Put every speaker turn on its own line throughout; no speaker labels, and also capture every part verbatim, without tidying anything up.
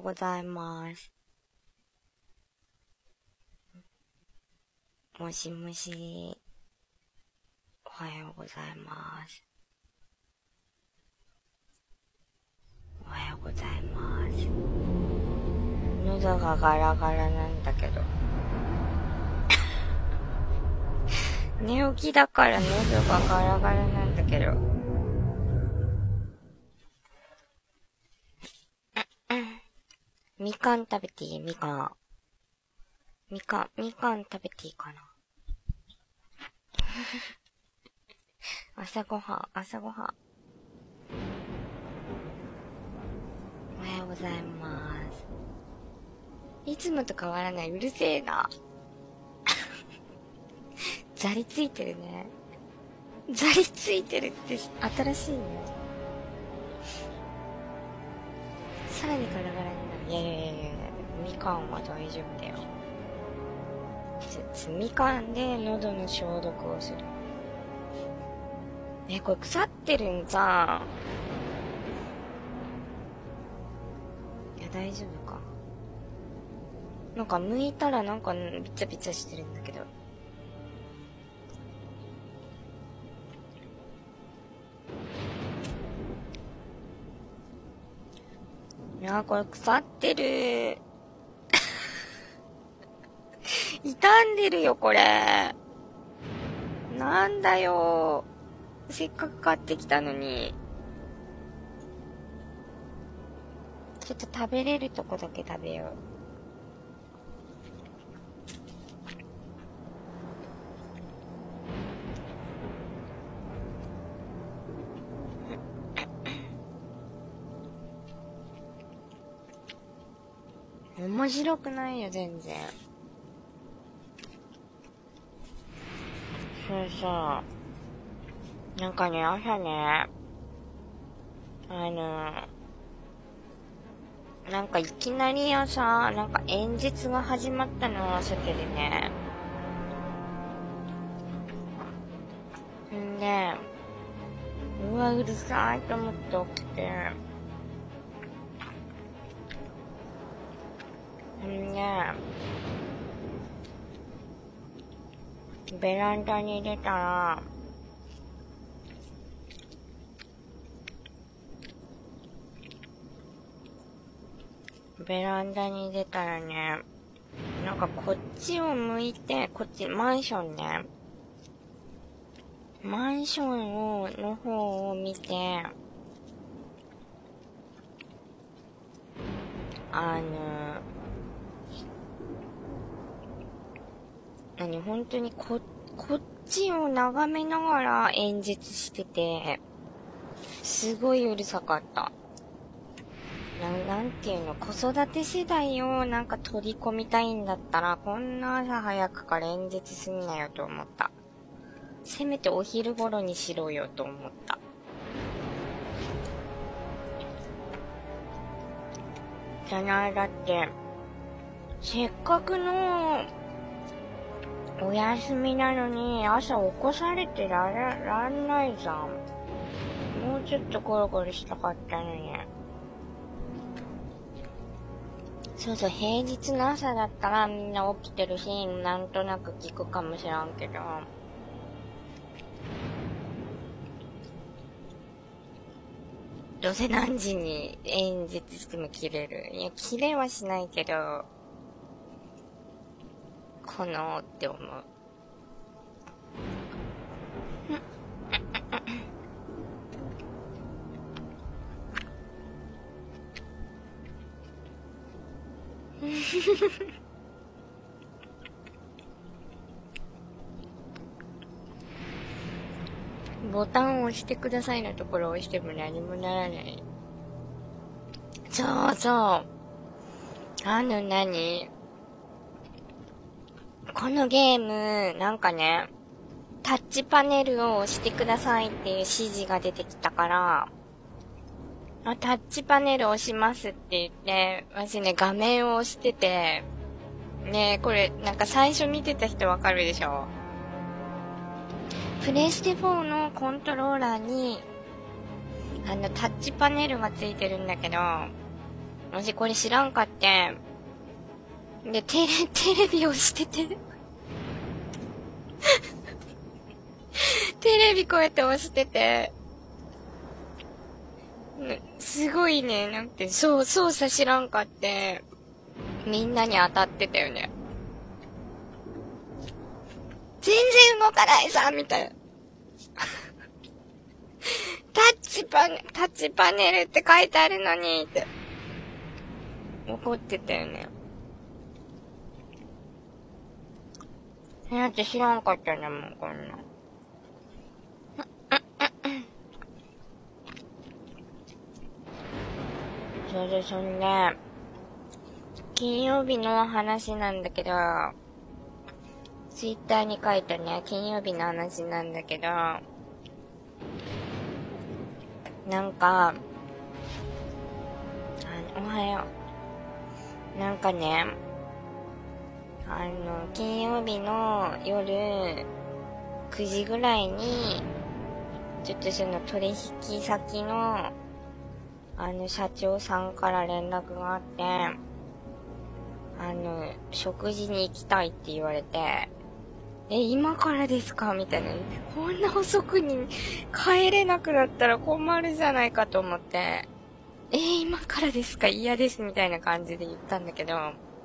ございます。もしもし。おはようございます。おはようございます。喉がガラガラなんだけど。寝起きだから喉がガラガラなんだけど。みかん食べていい？みかん。みかん、みかん食べていいかな。朝ごはん、朝ごはん。おはようございます。いつもと変わらない。うるせえな。ざりついてるね。ざりついてるって新しいね。さらにガラガラになる。いやいやいやいや、みかんは大丈夫だよ。みかんで喉の消毒をする。え、これ腐ってるんじゃん。いや、大丈夫か。なんか剥いたらなんかビチャビチャしてるんだけど。いやー、これ腐ってる。傷んでるよ、これ。なんだよ。せっかく買ってきたのに。ちょっと食べれるとこだけ食べよう。面白くないよ、全然。そうそう。なんかね、朝ね、あの、なんかいきなり朝、なんか演説が始まったの、朝でね。んで、うわ、うるさいと思って起きて。んで、ベランダに出たら、ベランダに出たらね、なんかこっちを向いて、こっち、マンションね。マンションを、の方を見て、あの、何、本当にこ、こっちを眺めながら演説してて、すごいうるさかった。な、なんていうの、子育て世代をなんか取り込みたいんだったら、こんな朝早くから演説すんなよと思った。せめてお昼頃にしろよと思った。じゃない、だって、せっかくのお休みなのに朝起こされてられ、らんないじゃん。もうちょっとコロコロしたかったのに。そうそう、平日の朝だったらみんな起きてるし、なんとなく聞くかもしらんけど。どうせ何時に演説しても切れる。いや、切れはしないけど、このって思う。ボタンを押してくださいのところを押しても何もならない。そうそう。あの何このゲーム、なんかね、タッチパネルを押してくださいっていう指示が出てきたから、あ、タッチパネル押しますって言って、私ね、画面を押してて、ね、これ、なんか最初見てた人わかるでしょ？プレイステフォーのコントローラーに、あの、タッチパネルがついてるんだけど、 私これ知らんかって。で、テレ、テレビをしてて。テレビこうやって押してて。すごいね、なんて、そう、操作知らんかって。みんなに当たってたよね。全然動かないさみたいな。タッチパネ、タッチパネルって書いてあるのにって。怒ってたよね。だって知らんかったんだもん、こんな。そうそう、そんで、金曜日の話なんだけど、ツイッターに書いたね、金曜日の話なんだけど、なんか、あ、おはよう。なんかね、あの、金曜日の夜くじぐらいに、ちょっとその取引先の、あの、社長さんから連絡があって、あの、食事に行きたいって言われて、え、今からですかみたいな。こんな遅くに帰れなくなったら困るじゃないかと思って、えー、今からですか嫌ですみたいな感じで言ったんだけど、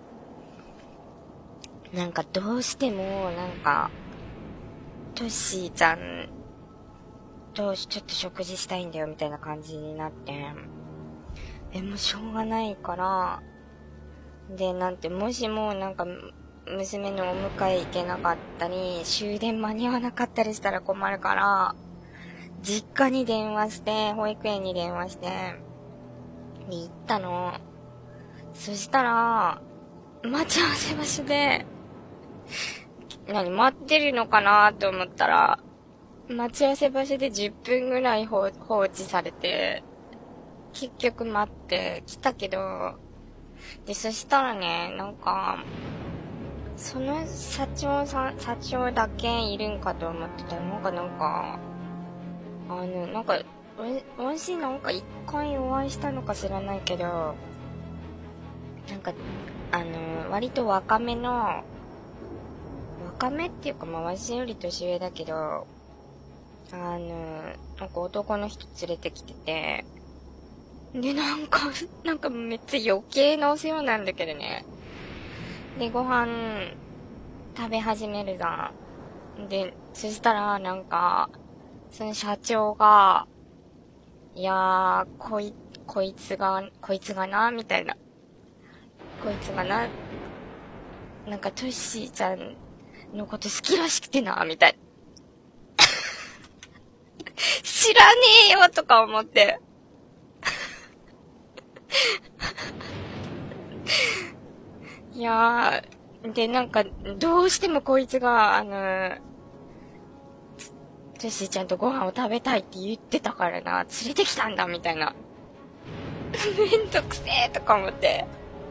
なんかどうしても、なんか、トッシーちゃんとちょっと食事したいんだよみたいな感じになって、え、もうしょうがないから、で、なんて、もしもなんか、娘のお迎え行けなかったり、終電間に合わなかったりしたら困るから、実家に電話して、保育園に電話して、で、行ったの。そしたら、待ち合わせ場所で、何、待ってるのかなと思ったら、待ち合わせ場所でじゅっぷんぐらい放置されて、結局待って来たけど、で、そしたらね、なんか、その社長さん、社長だけいるんかと思ってたら、なんかなんか、あの、なんか、私なんか一回お会いしたのか知らないけど、なんか、あの、割と若めの、若めっていうか、まあ、私より年上だけど、あの、なんか男の人連れてきてて、で、なんか、なんかめっちゃ余計なお世話なんだけどね。で、ご飯食べ始めるじゃん。で、そしたら、なんか、その社長が、いやー、こい、こいつが、こいつがな、みたいな。こいつがな、なんかトッシーちゃんのこと好きらしくてな、みたいな。知らねえよとか思って。いやー、で、なんか、どうしてもこいつが、あの、トッシーちゃんとご飯を食べたいって言ってたからな、連れてきたんだ、みたいな。めんどくせえとか思って。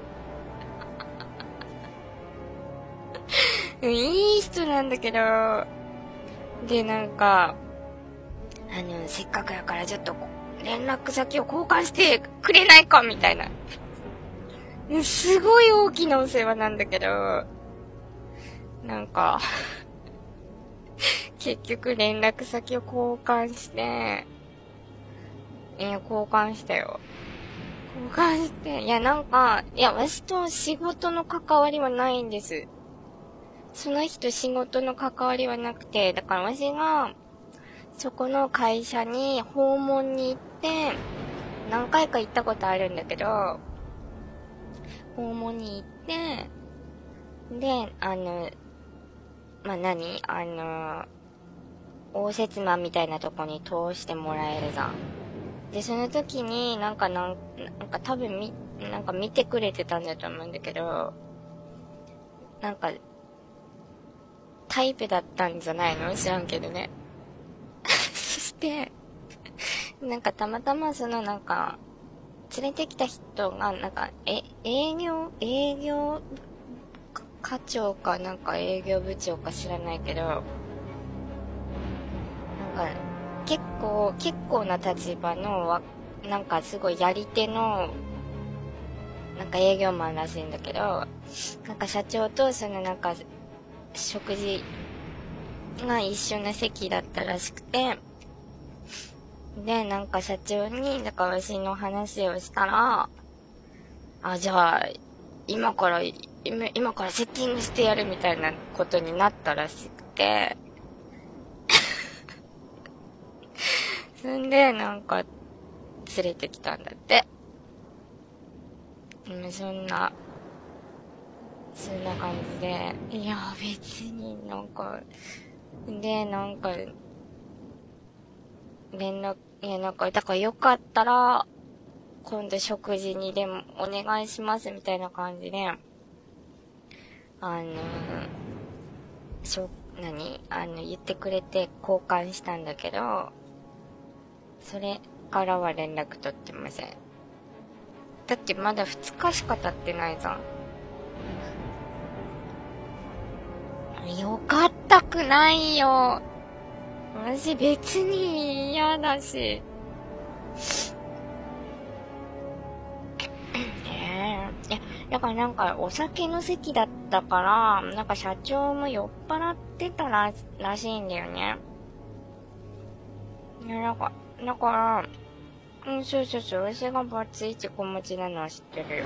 いい人なんだけど、で、なんか、あの、せっかくやからちょっと連絡先を交換してくれないかみたいな。すごい大きなお世話なんだけど、なんか、結局連絡先を交換して、いや、交換したよ。交換して、いや、なんか、いや、私と仕事の関わりはないんです。その人仕事の関わりはなくて、だから私が、そこの会社に訪問に行って、何回か行ったことあるんだけど、訪問に行って、で、あの、まあ、何あの、応接間みたいなとこに通してもらえるじゃん。で、その時になんかなん、なんか多分み、なんか見てくれてたんだと思うんだけど、なんか、タイプだったんじゃないの知らんけどね。そして、なんかたまたまそのなんか、連れてきた人が、なんか、え、営業、営業課長かなんか営業部長か知らないけど、なんか、結構、結構な立場のわ、なんかすごいやり手のなんか営業マンらしいんだけど、なんか社長とそのなんか、食事が一緒の席だったらしくて、で、なんか社長に、なんか私の話をしたら、あ、じゃあ、今から、今今からセッティングしてやるみたいなことになったらしくて、そんで、なんか、連れてきたんだって。うん、そんな、そんな感じで、いや、別になんか、で、なんか、連絡、いや、なんか、だからよかったら、今度食事にでもお願いしますみたいな感じで、あの、しょ、何あの、言ってくれて交換したんだけど、それからは連絡取ってません。だってまだふつかしか経ってないじゃん。よかったくないよ。私別に嫌だし。ええ。いや、だからなんかお酒の席だったから、なんか社長も酔っ払ってたら、らしいんだよね。いや、なんか、だから、うん、そうそうそう、私がバツイチ子持ちなのは知ってるよ。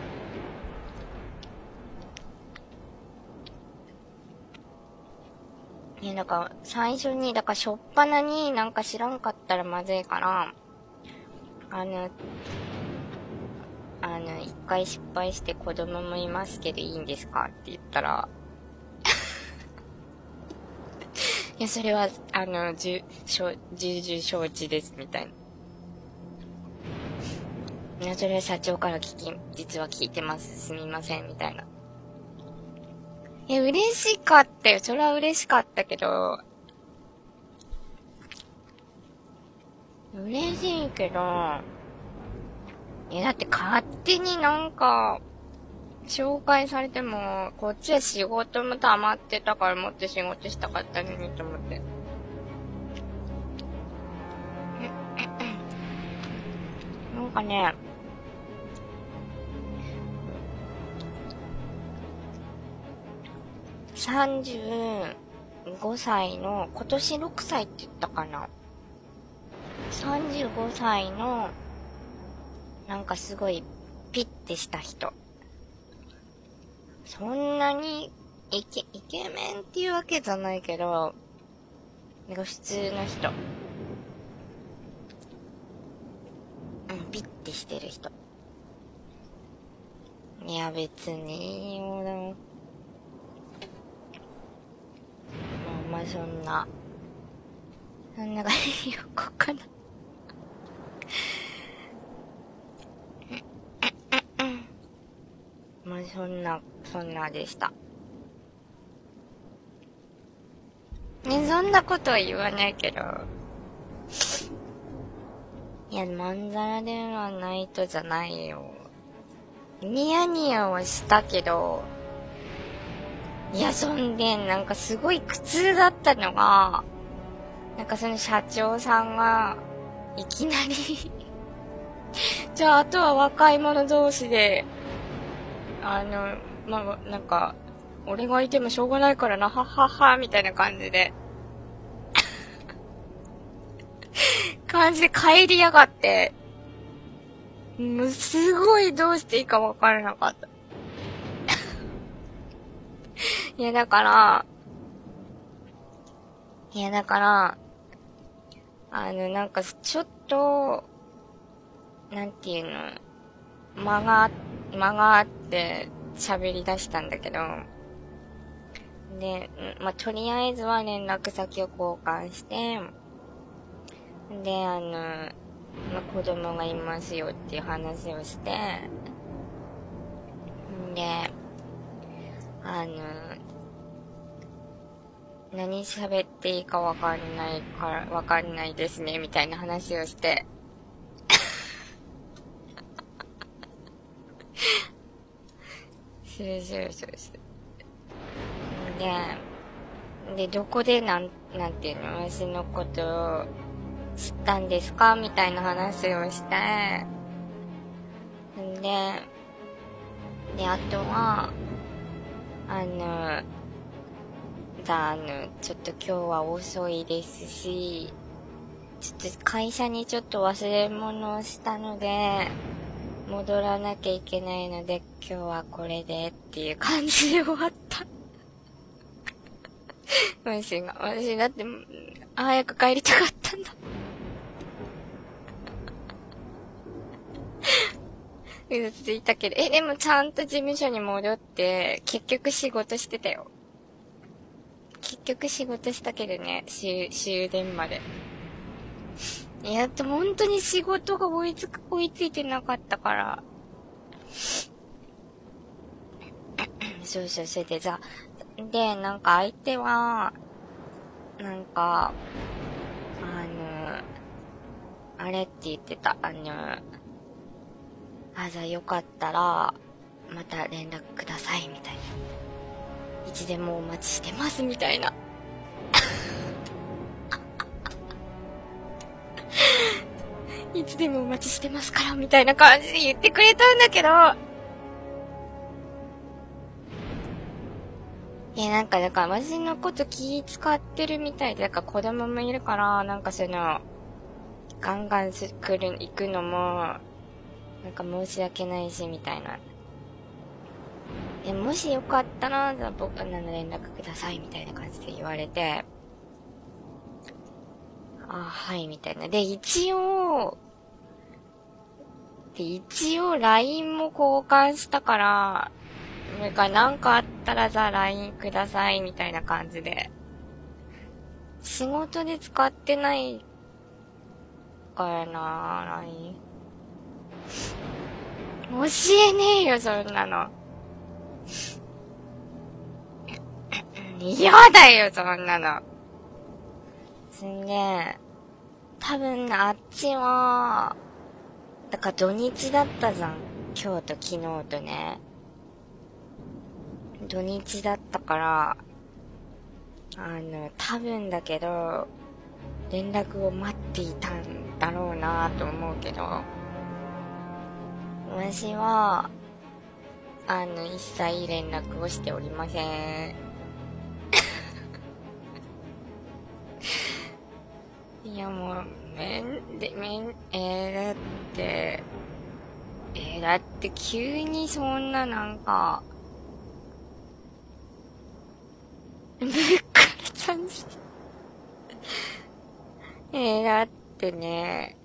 いや、だから、最初に、だから、しょっぱなになんか知らんかったらまずいから、あの、あの、一回失敗して子供もいますけどいいんですかって言ったら、いや、それは、あの、じゅ、しょ、重々承知です、みたいな。いや、それは社長から聞き、実は聞いてます、すみません、みたいな。いや、嬉しかったよ。それは嬉しかったけど、嬉しいけど、いや、だって勝手になんか、紹介されても、こっちは仕事も溜まってたからもっと仕事したかったのにと思って。なんかね、さんじゅうごさいの、今年ろくさいって言ったかな。さんじゅうごさいの、なんかすごいピッてした人。そんなにイケ、イケメンっていうわけじゃないけど、なんか普通の人。うん、ピッてしてる人。いや別にいいよな。まあそんな、そんな感じよこかな。まあそんな、そんなでした。ね、そんなことは言わないけど。いや、まんざらではないとじゃないよ。ニヤニヤはしたけど、いや、そんで、なんかすごい苦痛だったのが、なんかその社長さんが、いきなりじゃああとは若い者同士で、あの、まあ、なんか、俺がいてもしょうがないからな、はっはっは、みたいな感じで感じで帰りやがって、もうすごいどうしていいかわからなかった。いや、だから、いや、だから、あの、なんか、ちょっと、なんていうの、間が、間があって喋り出したんだけど、で、まあ、とりあえずは連絡先を交換して、で、あの、まあ、子供がいますよっていう話をして、で、あの、何喋っていいかわかんないから、わかんないですね、みたいな話をして。そうそうそうそう。で、で、どこでなん、なんていうの、私のことを知ったんですかみたいな話をして、んで、 で、あとは、あの、じゃあ、あの、ちょっと今日は遅いですし、ちょっと会社にちょっと忘れ物をしたので、戻らなきゃいけないので、今日はこれでっていう感じで終わった。私が、私だって、早く帰りたかったんだ。嘘ついたけど、え、でもちゃんと事務所に戻って、結局仕事してたよ。結局仕事したけどね、終、終電まで。いや、でも本当に仕事が追いつく、追いついてなかったから。そうそう、それでさ、で、なんか相手は、なんか、あの、あれって言ってた、あの、あ、じゃあよかったら、また連絡ください、みたいな。いつでもお待ちしてます、みたいな。いつでもお待ちしてますから、みたいな感じで言ってくれたんだけど、いや、なんか、だから、私のこと気使ってるみたいで、だから子供もいるから、なんかその、ガンガンす来る、行くのも、なんか申し訳ないし、みたいな。え、もしよかったら、じゃあ僕の連絡ください、みたいな感じで言われて、あ、はい、みたいな。で、一応、で、一応 ライン も交換したから、なんかなんかあったらじゃあ ライン ください、みたいな感じで。仕事で使ってないからな、ライン。教えねえよ、そんなの。嫌だよ、そんなの。すんげ多分あっちは、だから土日だったじゃん。今日と昨日とね。土日だったから、あの、多分だけど、連絡を待っていたんだろうなと思うけど、私は、あの、一切連絡をしておりません。いやもう、めん、で、めん、えー、だって、えー、だって急にそんななんか、ぶっかれちゃうんです。えー、だってね、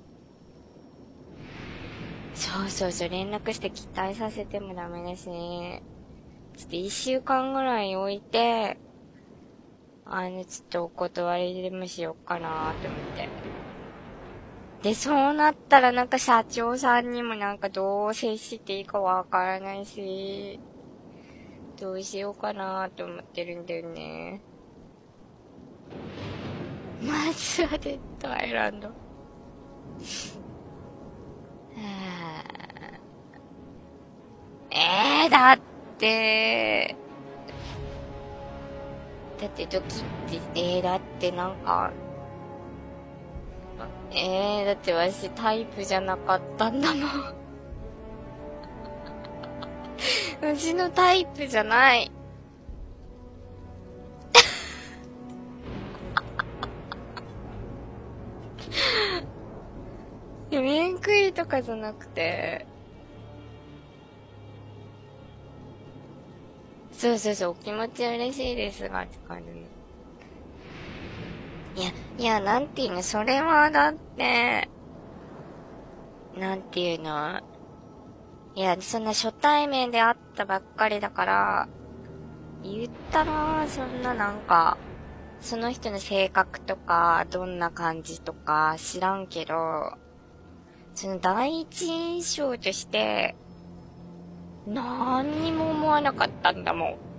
そうそうそう、連絡して期待させてもダメですね。ちょっと一週間ぐらい置いて、あの、ちょっとお断りでもしようかなと思って。で、そうなったらなんか社長さんにもなんかどう接していいかわからないし、どうしようかなと思ってるんだよね。まずはデッドアイランド。えー、だって、だってドキって、えー、だってなんか、えー、だって私タイプじゃなかったんだもん。うちのタイプじゃない。面食いとかじゃなくて、そうそうそう、お気持ちは嬉しいですが、って感じ。いや、いや、なんていうの、それはだって、なんていうの、いや、そんな初対面で会ったばっかりだから、言ったら、そんななんか、その人の性格とか、どんな感じとか知らんけど、その第一印象として、何にも思わなかったんだもん。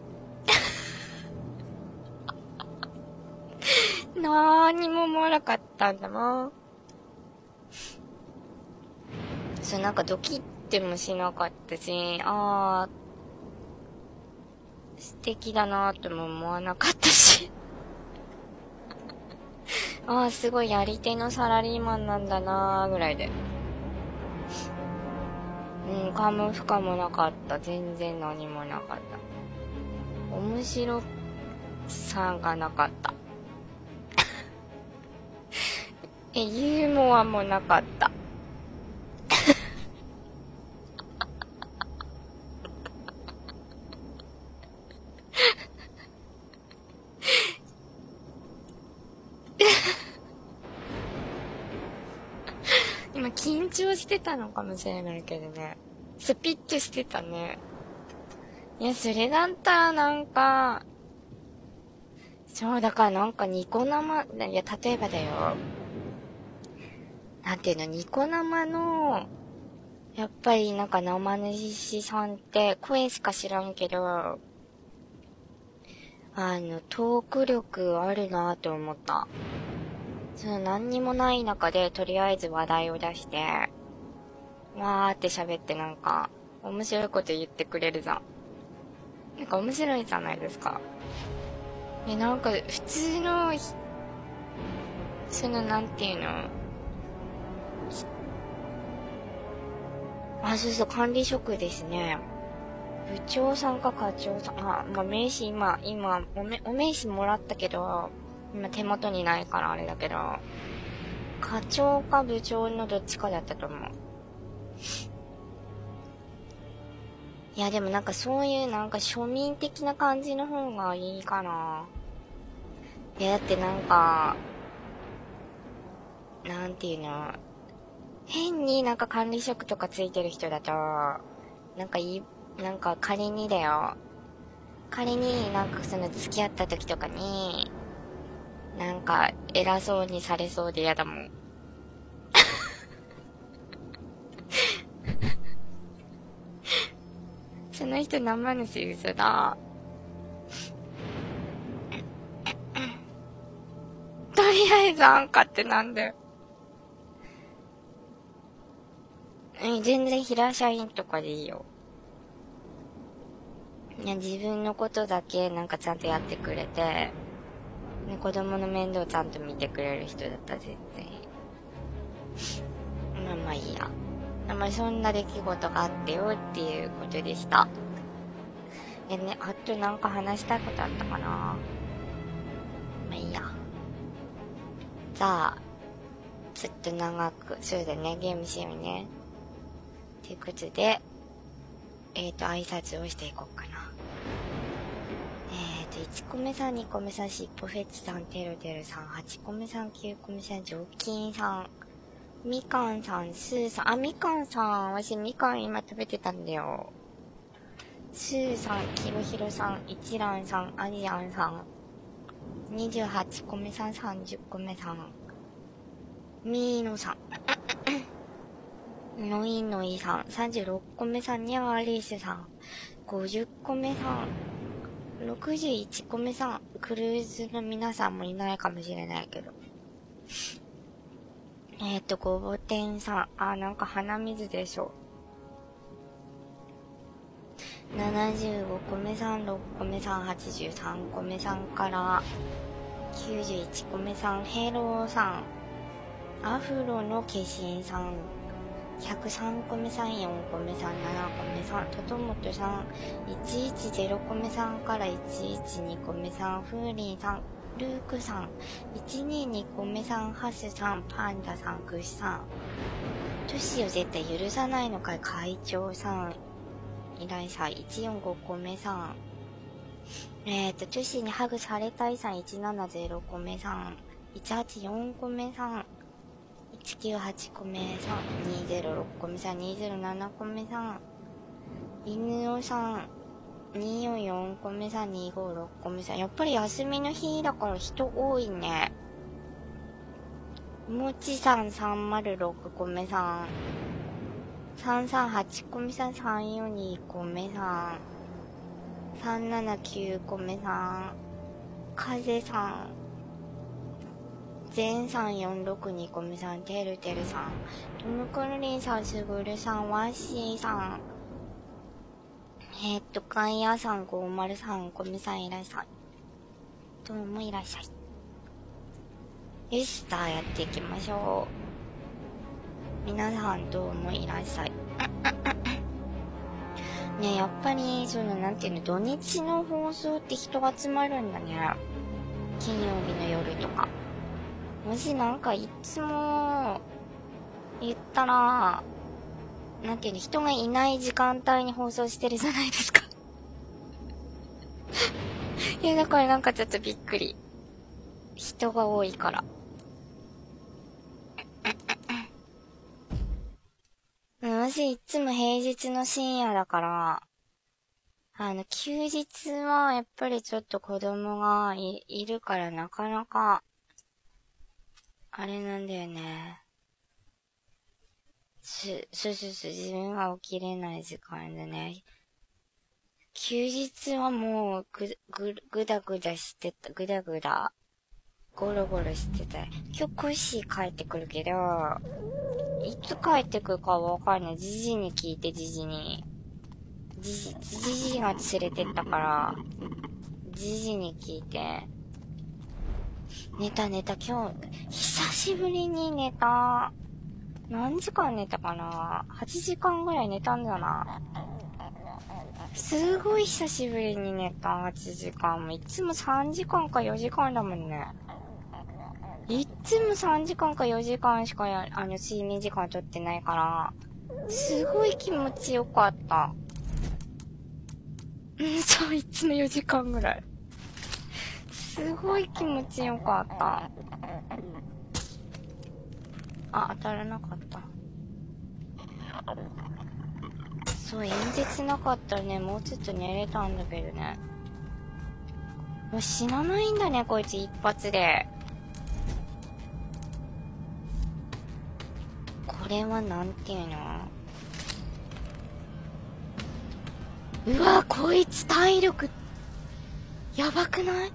何にも思わなかったんだもん。そう、なんかドキってもしなかったし、あー、素敵だなーとも思わなかったし。あー、すごいやり手のサラリーマンなんだなーぐらいで。 うん、かも不可もなかった。全然何もなかった。面白さがなかった。え、ユーモアもなかった。今緊張してたのかもしれないけどね。スピッとしてたね。いや、それだったらなんか、そう、だからなんかニコ生、いや、例えばだよ。なんていうの、ニコ生の、やっぱりなんか生主さんって声しか知らんけど、あの、トーク力あるなと思った。その何にもない中でとりあえず話題を出して、わーって喋ってなんか、面白いこと言ってくれるじゃん。なんか面白いじゃないですか。え、なんか普通の、そのなんていうの、あ、そうそう、管理職ですね。部長さんか課長さん、あ、まあ、名刺今、今、おめ、お名刺もらったけど、今手元にないからあれだけど、課長か部長のどっちかだったと思う。いや、でもなんかそういうなんか庶民的な感じの方がいいかな。いや、だってなんか、なんていうの、変になんか管理職とかついてる人だと、なんかいい、なんか仮にだよ。仮になんかその付き合った時とかに、なんか偉そうにされそうで嫌だもん。その人生主嘘だ。とりあえずあんかってなんだよ。え、全然平社員とかでいいよ。いや、自分のことだけなんかちゃんとやってくれて、ね、子供の面倒ちゃんと見てくれる人だったら全然いい。まあまあいいや。まあそんな出来事があってよっていうことでした。えね、あとなんか話したいことあったかな。まあいいや。じゃあ、ずっと長く、そうだね、ゲームしようね。ということで、えっと、挨拶をしていこうかな。えっと、いちこめさん、にこめさん、しっぽフェチさん、てるてるさん、はちこめさん、きゅうこめさん、ジョッキンさん、みかんさん、スーさん、あ、みかんさん、私みかん今食べてたんだよ。スーさん、ひろひろさん、一蘭さん、アジアンさん、にじゅうはちこめさん、さんじゅっこめさん、みーのさん、のいのいさん、さんじゅうろっこめさん、にゃーりーすさん、ごじゅっこめさん、ろくじゅういちこめさん、クルーズの皆さんもいないかもしれないけど。えっと、ごぼ天さん、あ、なんか鼻水でしょ。ななじゅうごこめさん、ろっこめさん、はちじゅうさんこめさんから、きゅうじゅういちこめさん、ヘローさん、アフロの化身さん、ひゃくさんこめさん、よんこめさん、ななこめさん、とともとさん、いちいちゼロこめさんからいちいちにこめさん、フーリンさん、ルークさん、いちににこめさん、ハスさん、パンダさん、グシさん、トシを絶対許さないのかい、会長さん、依頼者、いちよんごこめさん、えーと、トシにハグされたいさん、いちななゼロこめさん、いちはちよんこめさん、いちきゅうはちこめさん、にぜろろっこめさん、にぜろななこめさん、いぬおさん、によんよんこめさん、にごろっこめさん。やっぱり休みの日だから人多いね。もちさん、さんまるろっこめさん、さんさんはちこめさん、さんよんにこめさん、さんななきゅうこめさん、かぜさん、ぜんさんよんろくにこめさん、てるてるさん、とむくるりんさん、すぐるさん、わっしーさん、えー、っと、かんやさん、ごーまるさんこめさんいらっしゃい。どうもいらっしゃい。よし、さあやっていきましょう。皆さんどうもいらっしゃい。 ね、やっぱり、その、なんていうの、土日の放送って人が集まるんだね。金曜日の夜とか。もしなんかいつも、言ったら、なんていうの、人がいない時間帯に放送してるじゃないですか。いや、だからなんかちょっとびっくり。人が多いから。私いつも平日の深夜だから、あの、休日はやっぱりちょっと子供が い, いるからなかなか、あれなんだよね。す、そうそうそう、自分が起きれない時間でね。休日はもうぐ、ぐ、ぐだぐだしてた、ぐだぐだ、ゴロゴロしてた。今日コッシー帰ってくるけど、いつ帰ってくるかわかんない。じじに聞いて、じじに。じじ、じじが連れてったから、じじに聞いて。寝た寝た、今日、久しぶりに寝た。何時間寝たかな ?はち 時間ぐらい寝たんだな。すごい久しぶりに寝た、はちじかんも。いつもさんじかんかよじかんだもんね。いつもさんじかんかよじかんしかや、あの、睡眠時間取ってないから、すごい気持ちよかった。うん、そう、いつもよじかんぐらい。すごい気持ちよかった。あ、当たらなかった。そう、演説なかったらね、もうちょっと寝れたんだけどね。もう死なないんだね、こいつ一発で。これはなんていうの？うわ、こいつ体力、やばくない？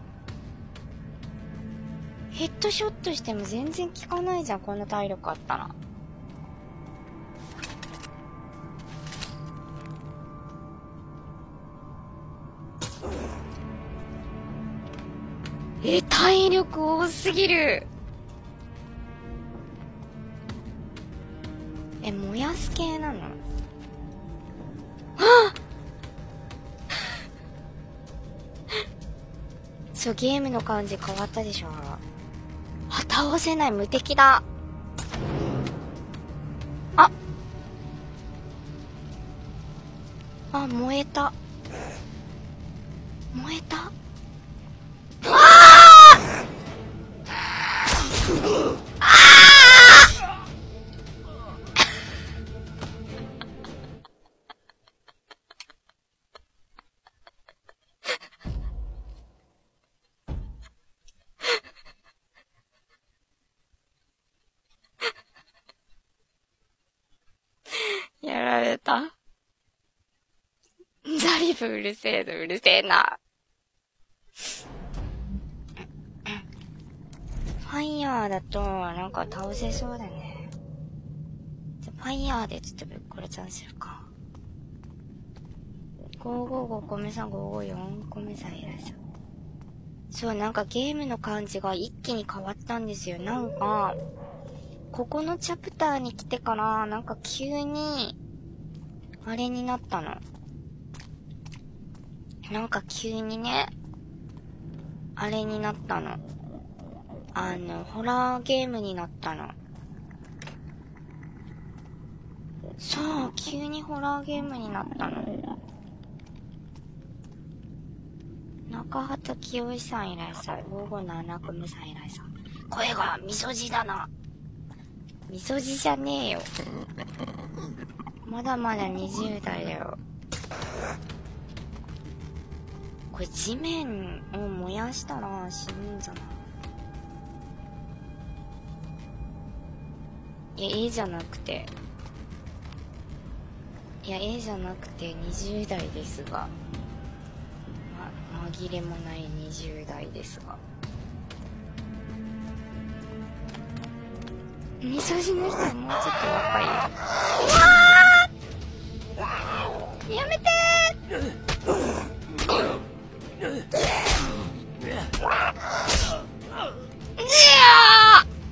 ヘッドショットしても全然効かないじゃん、こんな体力あったら。え、体力多すぎる。え、燃やす系なの？はぁそう、ゲームの感じ変わったでしょ。あ、倒せない、無敵だ。ああ、燃えた。燃えた。ああやられた。ザリブうるせえの、うるせえな。ファイヤーだと、なんか倒せそうだね。じゃ、ファイヤーでちょっとぶっこれちゃんするか。ごーごーごこめさん、ごーごーよんこめさんいらっしゃる。そう、なんかゲームの感じが一気に変わったんですよ。なんか、ここのチャプターに来てから、なんか急に、あれになったの。なんか急にね、あれになったの。あの、ホラーゲームになったの。そう、急にホラーゲームになったの。中畑清さんいらっしゃる。ごーごーななこめさんいらっしゃる。声がみそじだな。みそじじゃねえよ。まだまだにじゅう代だよ。これ地面を燃やしたら死ぬんじゃない？いや、絵じゃなくて。いや、絵じゃなくてにじゅう代ですが。ま、紛れもないにじゅう代ですが。みそじの人はもうちょっと若いよ。うわー！やめてー！いやー！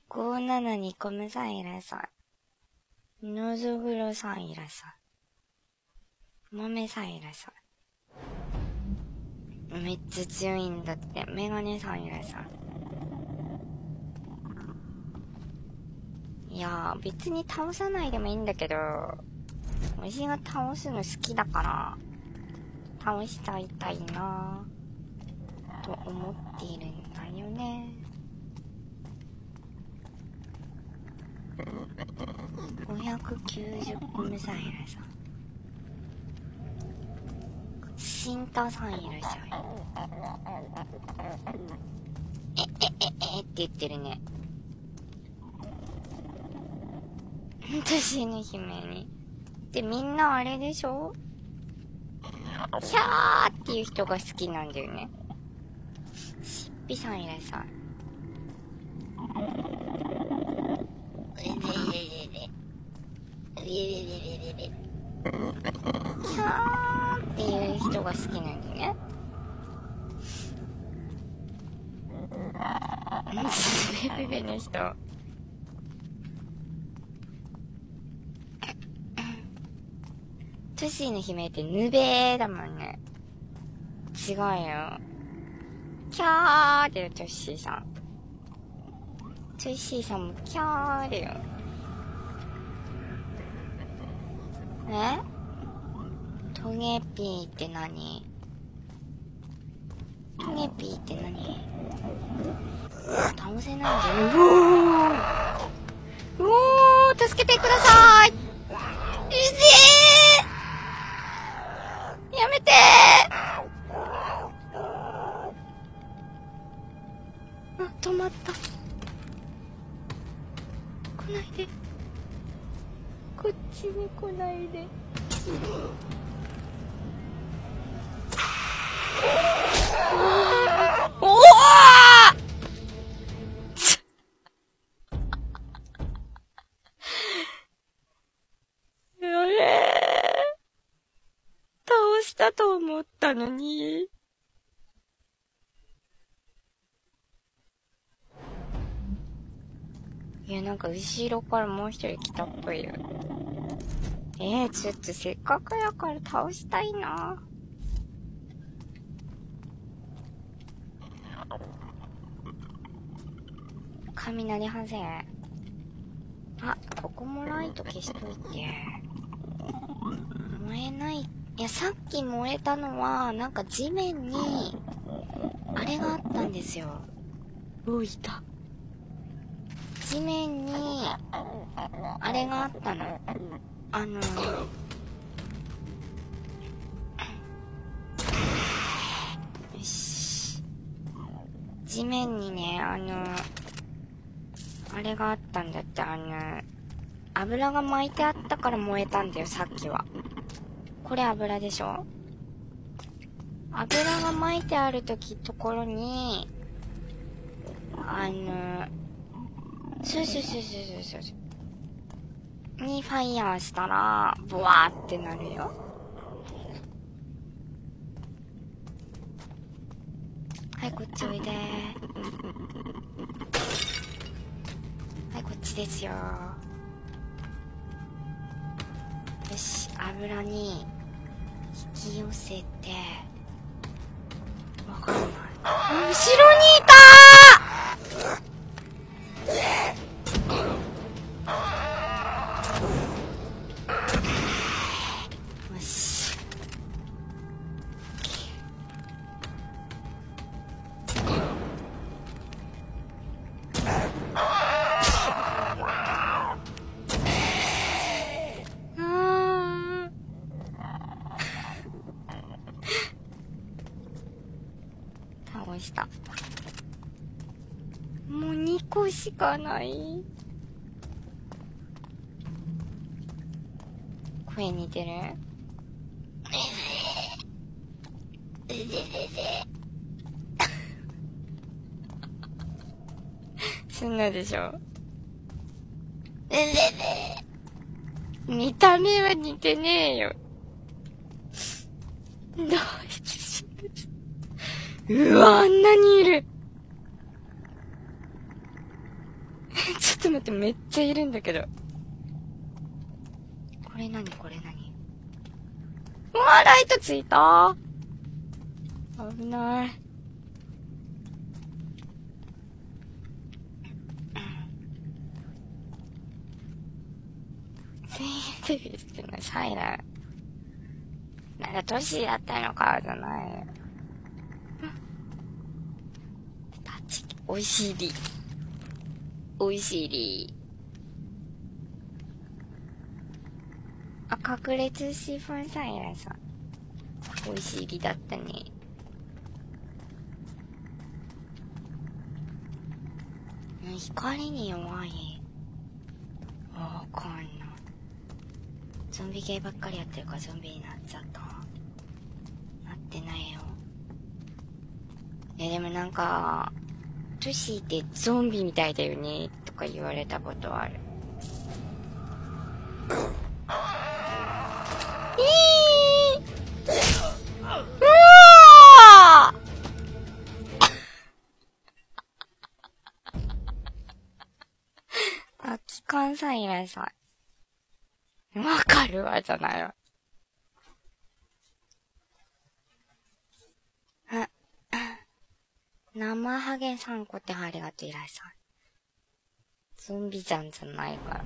ごーななにコムさんいらっしゃい。のぞぐろさんいらっしゃい。もめさんいらっしゃい。めっちゃ強いんだって。メガネさんいらっしゃい。いやー、別に倒さないでもいいんだけど、私が倒すの好きだから、倒しちゃいたいなぁ、と思っているんだよね。ごひゃくきゅうじゅうコムさんいらっしゃい。シンタさんいらっしゃい。え、え、え、えって言ってるね。私の悲鳴に。で、みんなあれでしょ？キャーっていう人が好きなんだよね。しっぴさんいらっしゃい。キャーっていう人が好きなんだよね。ベベベの人。トッシーの悲鳴ってぬべーだもんね。違うよ。キャーだよ、トッシーさん。トッシーさんもキャーだよ。え？トゲピーって何？トゲピーって何？倒せないんじゃん。うおー！うおー！助けてください！うぜー！やめてー！あ、止まった。来ないで。こっちに来ないで。おおあれ倒したと思ったのに。いや、なんか後ろからもう一人来たっぽいよ。えー、ちょっとせっかくだから倒したいな。雷ハゼ。あ、ここもライト消しといて。燃えない。いや、さっき燃えたのは、なんか地面に、あれがあったんですよ。お、いた。地面に、あれがあったの。あのー、よし。地面にね、あのー、あれがあったんだって、あのー、油が巻いてあったから燃えたんだよ、さっきは。これ油でしょ？油が巻いてあるとき、ところに、あのー、そうそうそうそうそうそう。にファイヤーしたら、ブワーってなるよ。はい、こっちおいでー。はい、こっちですよー。よし、油に引き寄せて、わかんない。後ろにいたー！よし。倒した。もうにこしかない。声似てる？そんなでしょ。見た目は似てねえよ。同一人物。うわ、あんなにいる。ちと待って、めっちゃいるんだけど。これ何これ何うわ、ライトついた。危ない。声優デビューしてんのサイラ。なんか年やったのかじゃない。タチ、おいしいり。おいしいり。あ、隠れ通信ファンサイラさん。おいしいりだったね。光に弱い。わかんない。ゾンビ系ばっかりやってるからゾンビになっちゃった。なってないよ。いやでもなんか、トシーってゾンビみたいだよねとか言われたことある。えー、うわーあ、機関サイラさん。わかるわじゃないわ。あ、生ハゲさんこってありがとういらっしゃい。ゾンビじゃんじゃないから。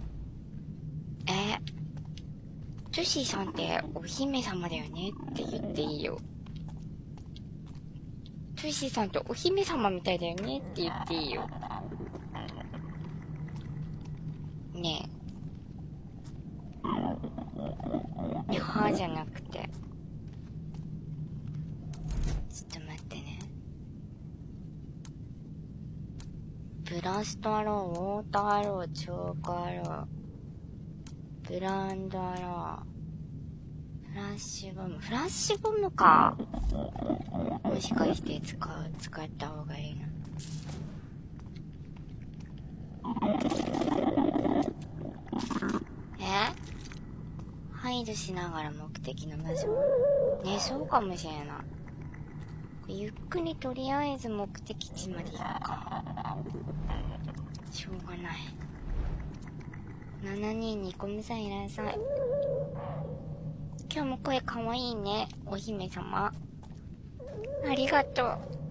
え、トシーさんってお姫様だよねって言っていいよ。トシーさんってお姫様みたいだよねって言っていいよ。ねえ。いや、はじゃなくて。ちょっと待ってね。ブラストアロー、ウォーターアロー、チョークアロー、ブランドアロー、フラッシュボム、フラッシュボムか。もしかして使う、使った方がいいな。え？ハイドしながら目的の場所。ね、そうかもしれない。ゆっくりとりあえず目的地まで行くか。しょうがない。ななにんにコムさんいらっしゃい。今日も声かわいいね、お姫様。ありがとう。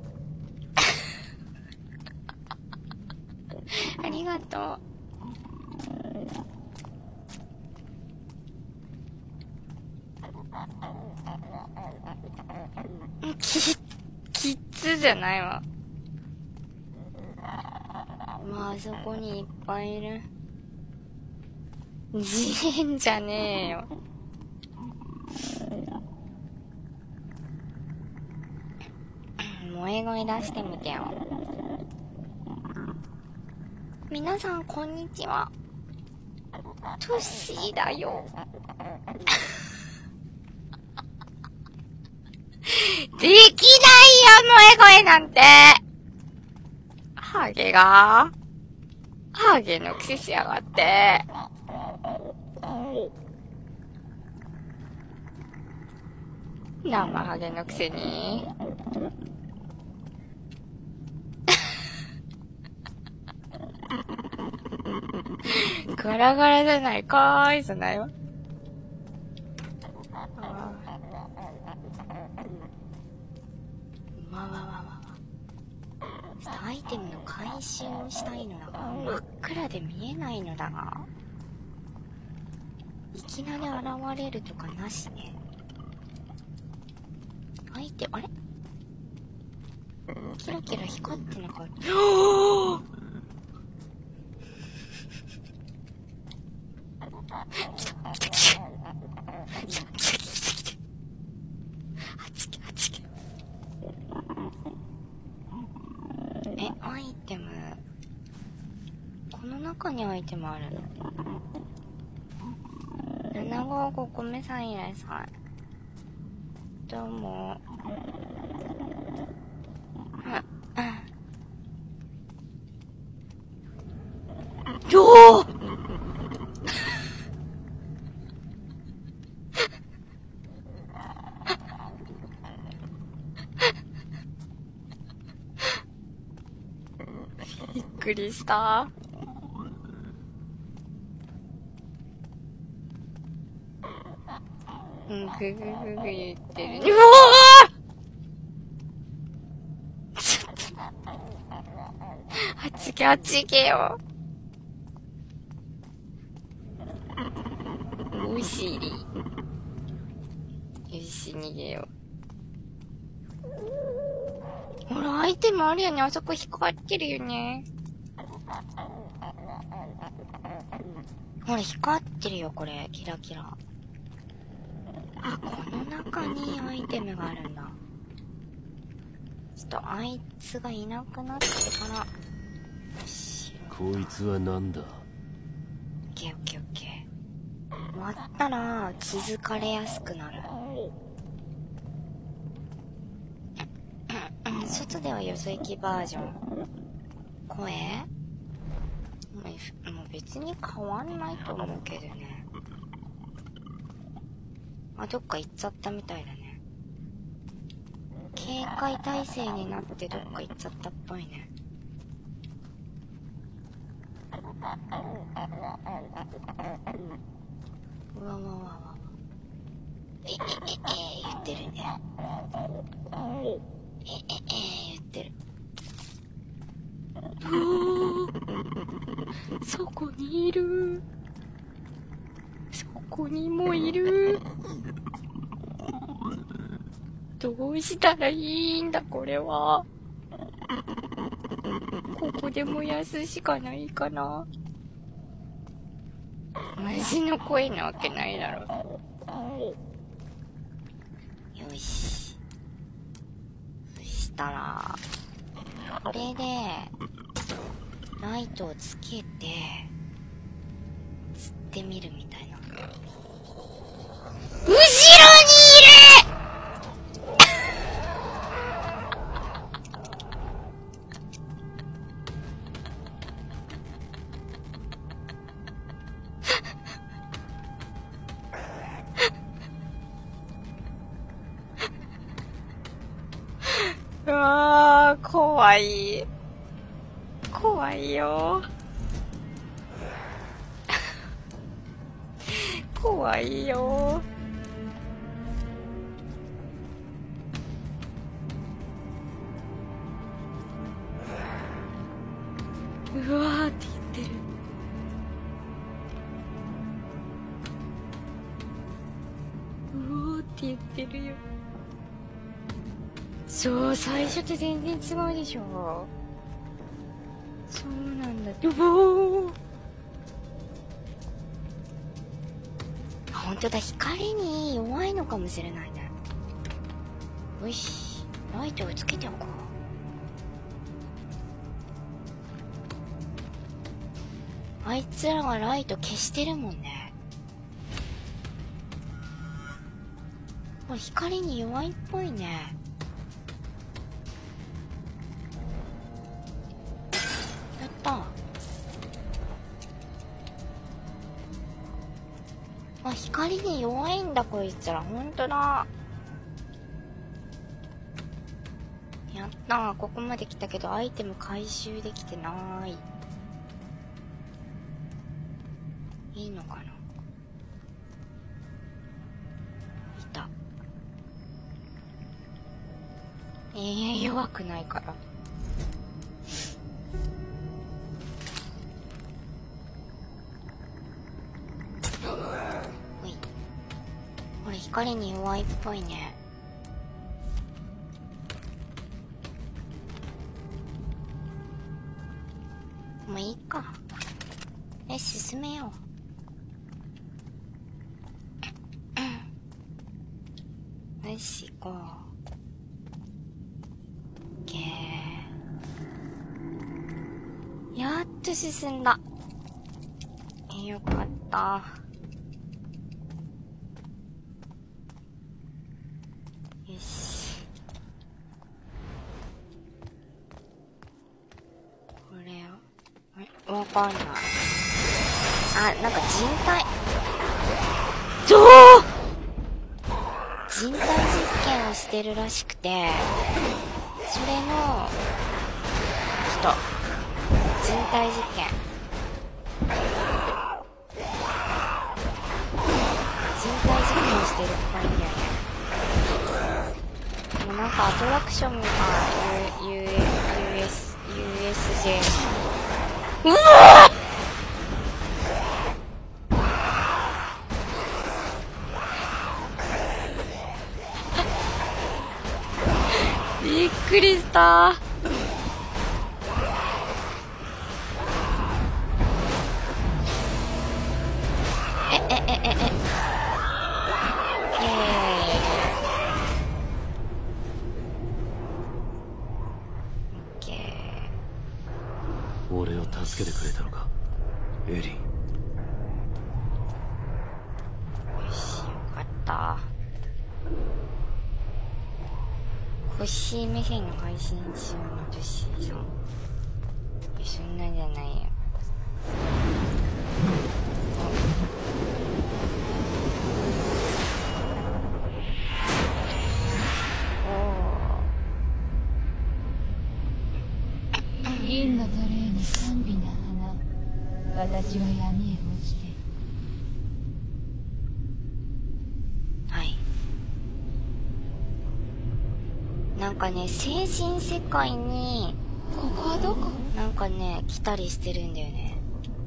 ありがとう。き、キッズじゃないわ。まあ、あそこにいっぱいいる。ジーンじゃねえよ。萌え声出してみてよ。皆さんこんにちは。トッシーだよ。できないよ、萌え声なんて。ハゲがハゲのくせしやがって。生ハゲのくせに。ガラガラじゃないかーいじゃないわ。あわわわわわ。ちょっとアイテムの回収をしたいのだが、真っ暗で見えないのだが、いきなり現れるとかなしね。アイテム、あれキラキラ光ってなかった。来た来た来た来た来た来た来た。あっちけあっちけ。え、アイテム、この中にアイテムあるの？ななごごごめさんいらっしゃい。どうも。おーびっくりした。 うん、ぐぐぐぐ言ってる。うわーちょっと。あっちげ、あっちげよ。おしり。よし、逃げよう。ほら、アイテムあるよね。あそこ光ってるよね。ほら、光ってるよ、これ。キラキラ。あ、この中にアイテムがあるんだ。ちょっと、あいつがいなくなってから。よし。
こいつはなんだ。
オッケーオッケーオッケー。割ったら、気づかれやすくなる。外ではよそ行きバージョン。声もう別に変わんないと思うけどね。あ、どっか行っちゃったみたいだね。警戒態勢になってどっか行っちゃったっぽいね。うわわわわ。ええええ言ってるね。えええ言ってる。うおー、そこにいる。そこにもいる。どうしたらいいんだこれは。ここで燃やすしかないかな。虫の声なわけないだろ。よし。そしたらこれでライトをつけて釣ってみるみたいな。後ろにいるうわー、怖い。怖いよ。怖いよ。うわーって言ってる。うわーって言ってるよ。そう、最初と全然違うでしょ。そうなんだ。うおー。ほんとだ、光に弱いのかもしれないね。よし、ライトをつけておこう。あいつらがライト消してるもんね。これ光に弱いっぽいね。やった。あ、光に弱いんだこいつら。ほんとだ。やったー。ここまで来たけどアイテム回収できてなーい。いいのかな。いた。えー、弱くないから。ほい。これ光に弱いっぽいね。もういいか。よし、進めよう。よし、行こう。オッケー。やっと進んだ。え、よかった。よし。これを、わかんない。あ、なんか人体、どう人体実験をしてるらしくて、それの、人。人体実験。人体実験をしてるっぽいかアトラクションみたい。 ユーエス ユーエスジェー。うわーびっくりした。ええええええ
俺を助けてくれたのか、エリン。
よし、よかった。コッシー目線の配信中の女子さん。いや、そんなんじゃないよ。
銀のトレーに甘美な花、私は闇へ落ちて。
はい。なんかね、精神世界に
ここはどこ？
なんかね、来たりしてるんだよね。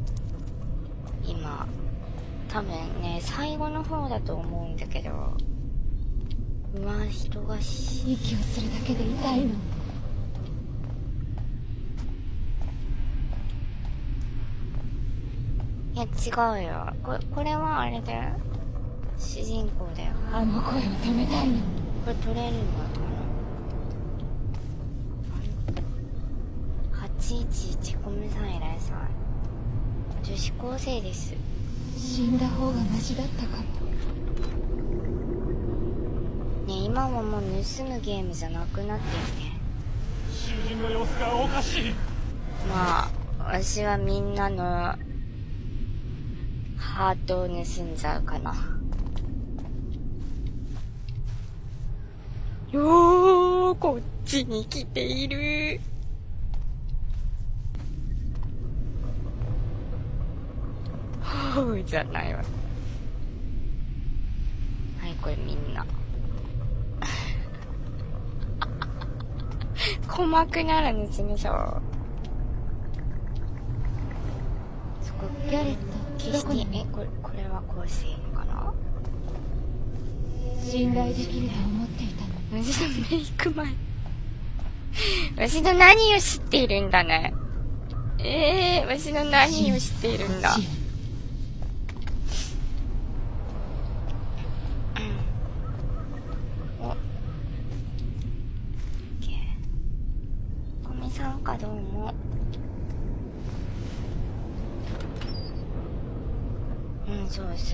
今。多分ね、最後の方だと思うんだけど。うわ、人がし、
息をするだけで痛いの。
いや、違うよ。これ、これはあれだよ。主人公だよ。
あの声を止めたいの。
これ取れるのかな。はちいちいちコムさんいらっしゃい。女子高生です。
死んだ方がマシだったかも。
ね、今はもう盗むゲームじゃなくなってるね。
主人の様子がおかしい。
まあ、私はみんなのハートを盗んじゃうかな。よー、こっちに来ている。ほうじゃないわ。はい、これみんな。鼓膜なら盗みそう。そこ、
ギャレット、
決して、え、これ、これはこうしていいのかな。
信頼できると思っていたの。
私のメイク前。私の何を知っているんだね。ええー、私の何を知っているんだ。お。コミさんかどうも。うん、そうそう。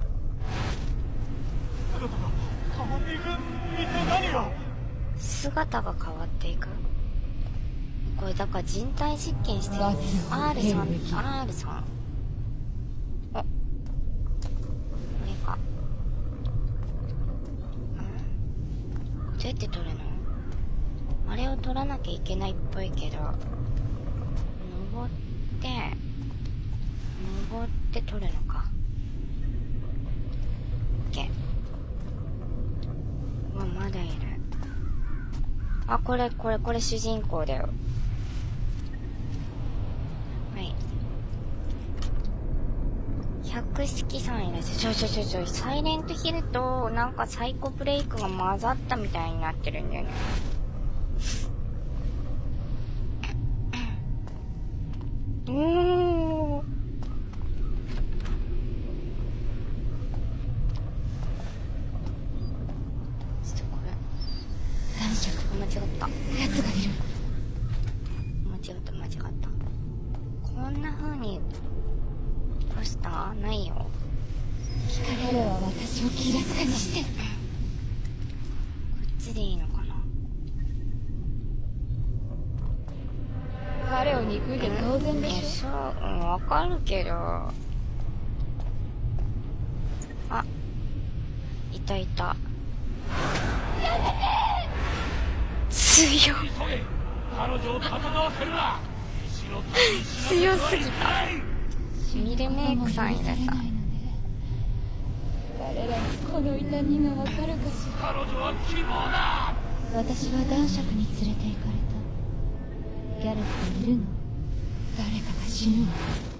姿が変わっていく。これだから人体実験してる。 アール さん アール さん。お、これか。うん、どうやって撮るの？あれを撮らなきゃいけないっぽいけど、登って登って撮るのか。オッケー。うわ、まだいる。あ、これこれこれ主人公だよ。はい。百式さんいらっしゃい。ちょちょちょちょ、サイレントヒルとなんかサイコブレイクが混ざったみたいになってるんだよね。おー。間違った。
奴がいる。
間違った間違った。こんな風にポスターないよ。
聞かれれば私を気らかにして。こ
っちでいいのかな。
彼を憎んで当然でしょ。
そう、うん、わかるけど。あ、いたいた。やめて。強い。強すぎた。ミルメイクさんいるさ。
彼らにこの痛みがわかるかしら。
彼女は希望だ。
私は男爵に連れて行かれた。ギャレットいるの？誰かが死ぬの。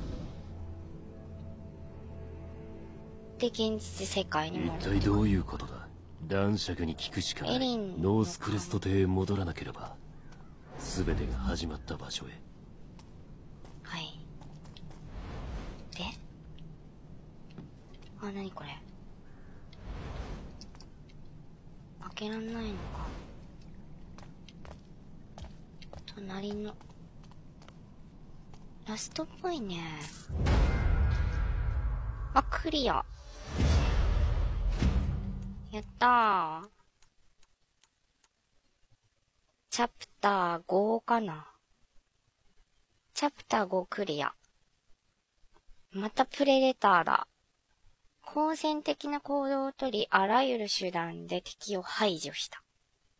で、現実世界に
一
戻る。
体どういうことだ。男爵に聞くしかない。
エリン
ノースクレスト邸へ戻らなければ全てが始まった場所へ。
はい。で、あ、なにこれ。開けらんないのか。隣のラストっぽいね。あ、クリア。やったー。チャプターごかな。チャプターごクリア。またプレデターだ。好戦的な行動をとり、あらゆる手段で敵を排除した。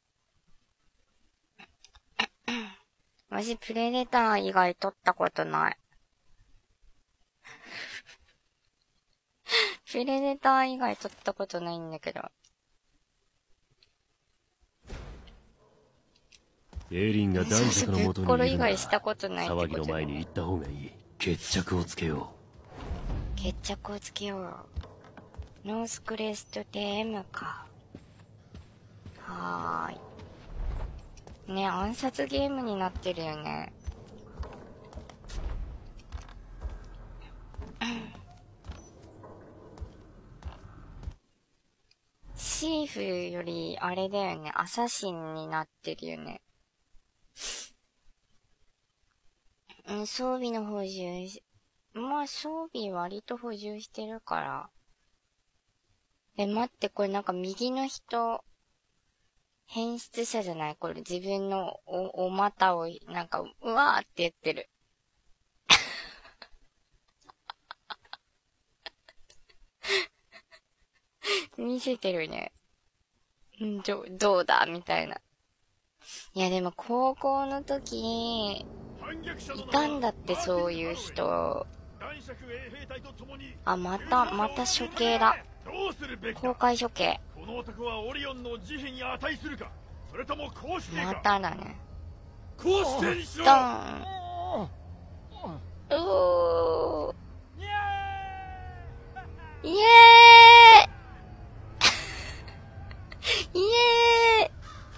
わし、プレデター以外取ったことない。プレデター以外取ったことないんだけど。
エリンが男爵の元にいる
ぶっ殺以外したことないってこと
騒ぎの前に行った方がいい。決着をつけよ
う。決着をつけよう。ノースクレスト邸へ向かう。はーい。ね、暗殺ゲームになってるよね。シーフよりあれだよね、アサシンになってるよね。うん、装備の補充し、まあ装備割と補充してるから。え、待って、これなんか右の人、変質者じゃない？これ自分のお、お股を、なんか、うわーって言ってる。見せてるね。んど、どうだみたいな。いやでも高校の時に、いたんだってそういう人。あ、また、また処刑だ。公開処刑。
この男はオリオンの慈悲に値するか、それとも公主
まただね。
公主にしろ。
ドン。うー。イエーイイエ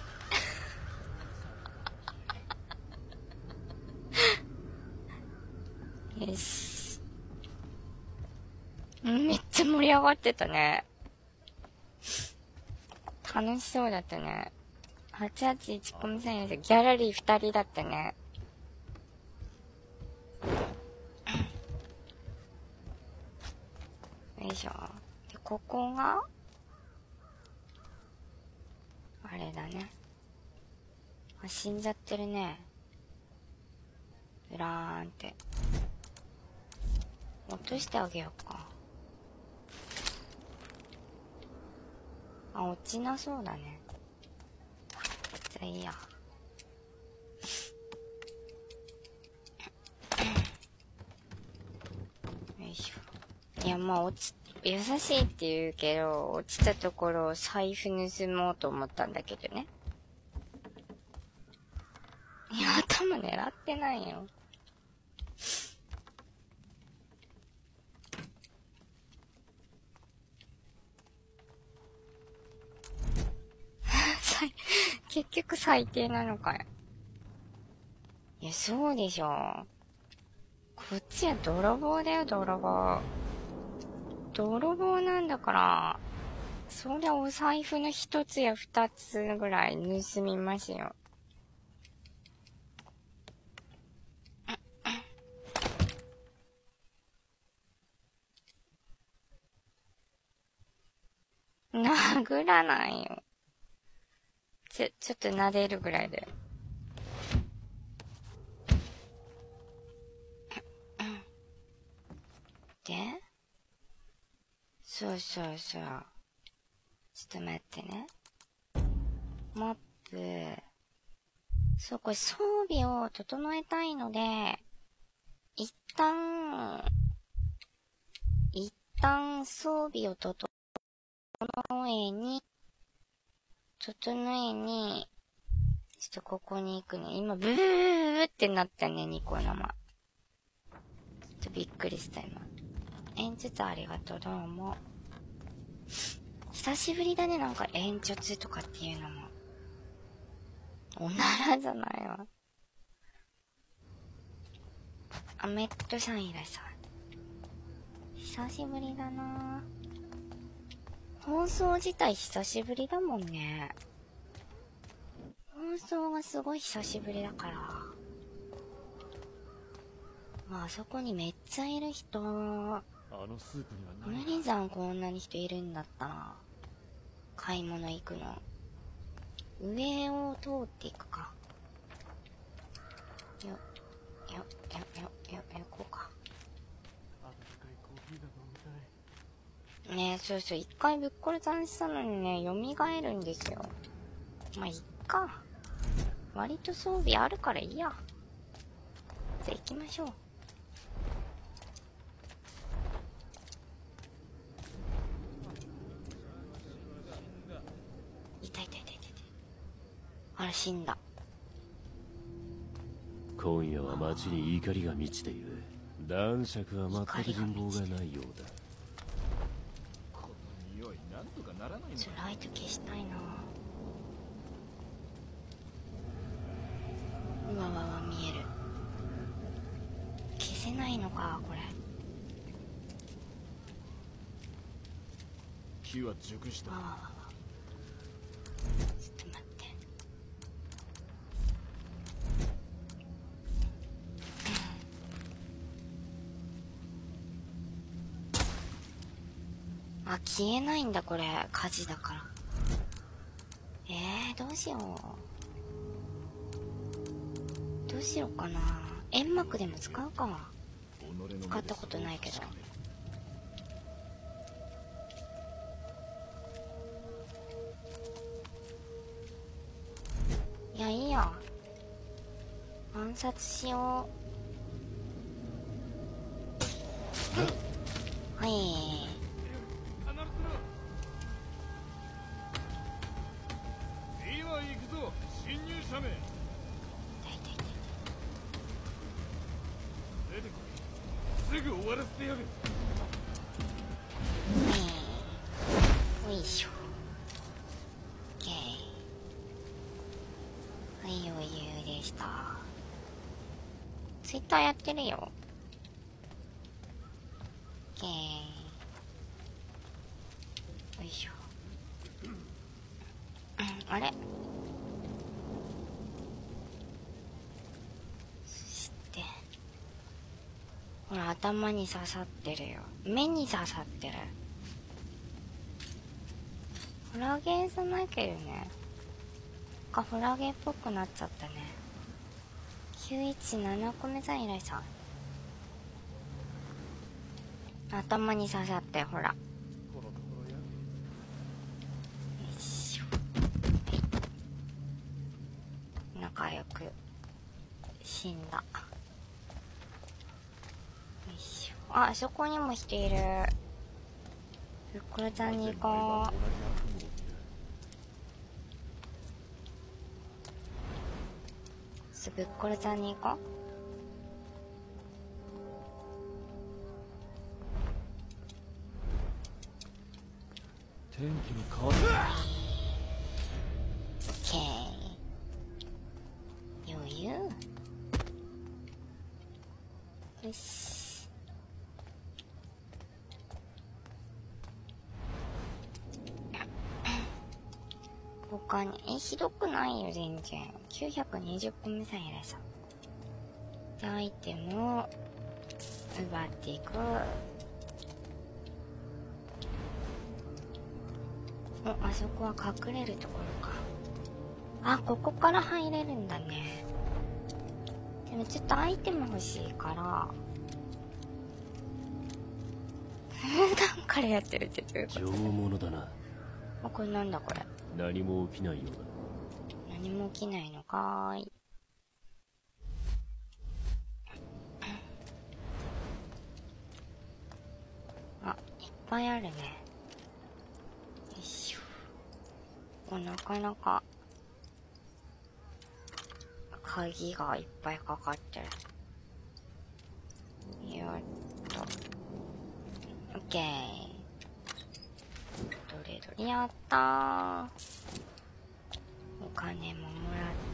ーイよし。めっちゃ盛り上がってたね。楽しそうだったね。はちはちいちコミさんよりギャラリーふたりだったね。よいしょ。で、ここがあれだね。あ、死んじゃってるね。うらーんって。落としてあげようか。あ、落ちなそうだね。じゃあいいや。よいしょ。いや、まあ落ち、優しいって言うけど、落ちたところを財布盗もうと思ったんだけどね。いや、頭狙ってないよ。結局最低なのかよ。いや、そうでしょ。こっちは泥棒だよ、泥棒。泥棒なんだから、そりゃお財布の一つや二つぐらい盗みますよ。殴らないよ。ちょ、ちょっと撫でるぐらいで。で、そうそうそう。ちょっと待ってね。マップ。そう、これ装備を整えたいので、一旦、一旦装備を整えに、整えに、 ちょっとここに行くね。今、ブーブーブーってなったね、ニコ生。ちょっとびっくりした今。演出ありがとう、どうも。久しぶりだね、なんか演出とかっていうのも。おならじゃないわ。アメットさんいらっしゃい。久しぶりだなぁ。放送自体久しぶりだもんね。放送がすごい久しぶりだから。まあ、あそこにめっちゃいる人。
あのスープには
無
何
理じゃん、こんなに人いるんだったら。買い物行くの。上を通っていくか。よ、よ、よ、よ、よ、よ、こうか。
温かいコーヒーが飲みたい。
ねえ、そうそう、一回ぶっこれ残したのにね、蘇るんですよ。まあ、いっか。割と装備あるからいいや。じゃあ行きましょう。いたいたいたいたいた。あら、死んだ。
今夜は街に怒りが満ちている。男爵は全く人望がないようだ。
この匂いなんとかならないの
ちょ、ライト消したいな。うわわわ、見える。消せないのか、これ。
火は熟した
わわわわ。ちょっと待って。あ、消えないんだ、これ。火事だから。えー、どうしよう。どうしようかな。煙幕でも使うか。使ったことないけど。いや、いいや。暗殺しよう。はい。
今行くぞ、侵入者め。
痛い痛い痛い。
出てこい、すぐ終わらせてやる。
よいしょ。オッケー。はい、余裕でした。ツイッターやってるよ。オッケー。よいしょ。あれ、そしてほら、頭に刺さってるよ。目に刺さってる。ホラゲーじゃないけどね。か、ホラゲーっぽくなっちゃったね。きゅういちななこめさんいらっしゃい。頭に刺さって、ほら。よいしょ。仲良く死んだ。よいしょ。あ、あそこにも人いる。ふっくろちゃんに行こう。ぶっころちゃんに行こう。
天気に変わった。
オッケー。余裕。よし。他に、え、ひどくないよ、全然。きゅうひゃくにじゅっこめさんいらっしゃる。で、アイテムを奪っていく。お、あそこは隠れるところか。あ、ここから入れるんだね。でもちょっとアイテム欲しいから。普段からやってるってどういうこと？
上物だな。
あ、これなんだこれ。
何も起きないようだ。
何も起きないのかーい。あ、いっぱいあるね。よいしょ。これなかなか鍵がいっぱいかかってる。よっと。オッケー。どれどれ、やったー。お金ももらって、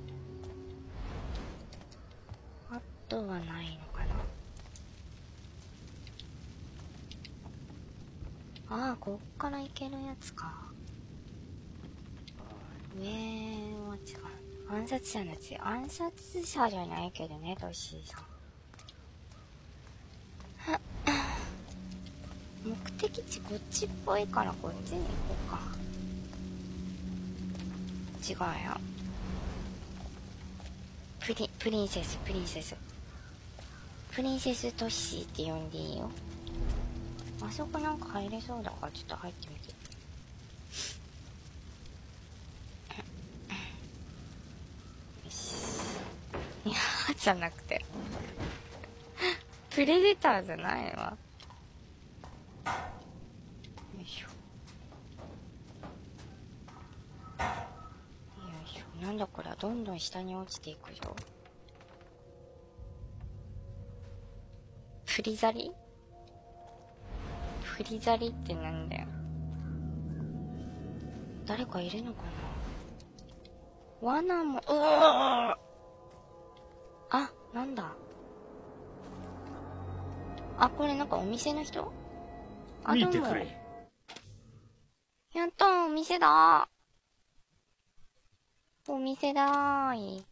あとはないのかな。ああ、こっから行けるやつか。上は違う。暗殺者の強い。暗殺者じゃないけどね、トッシーさん。目的地こっちっぽいからこっちに行こうか。違うよ。プリ、プリンセス、プリンセス。プリンセストッシーって呼んでいいよ。あそこなんか入れそうだからちょっと入ってみて。よし。いやーじゃなくて。プレデターじゃないわ。よいしょ。よいしょ。なんだこれはどんどん下に落ちていくよ。振り去り振り去りってなんだよ。誰かいるのかな。罠も、うわーあ、なんだ。あ、これなんかお店の人？あ、どうも。やったー、お店だー。お店だーい。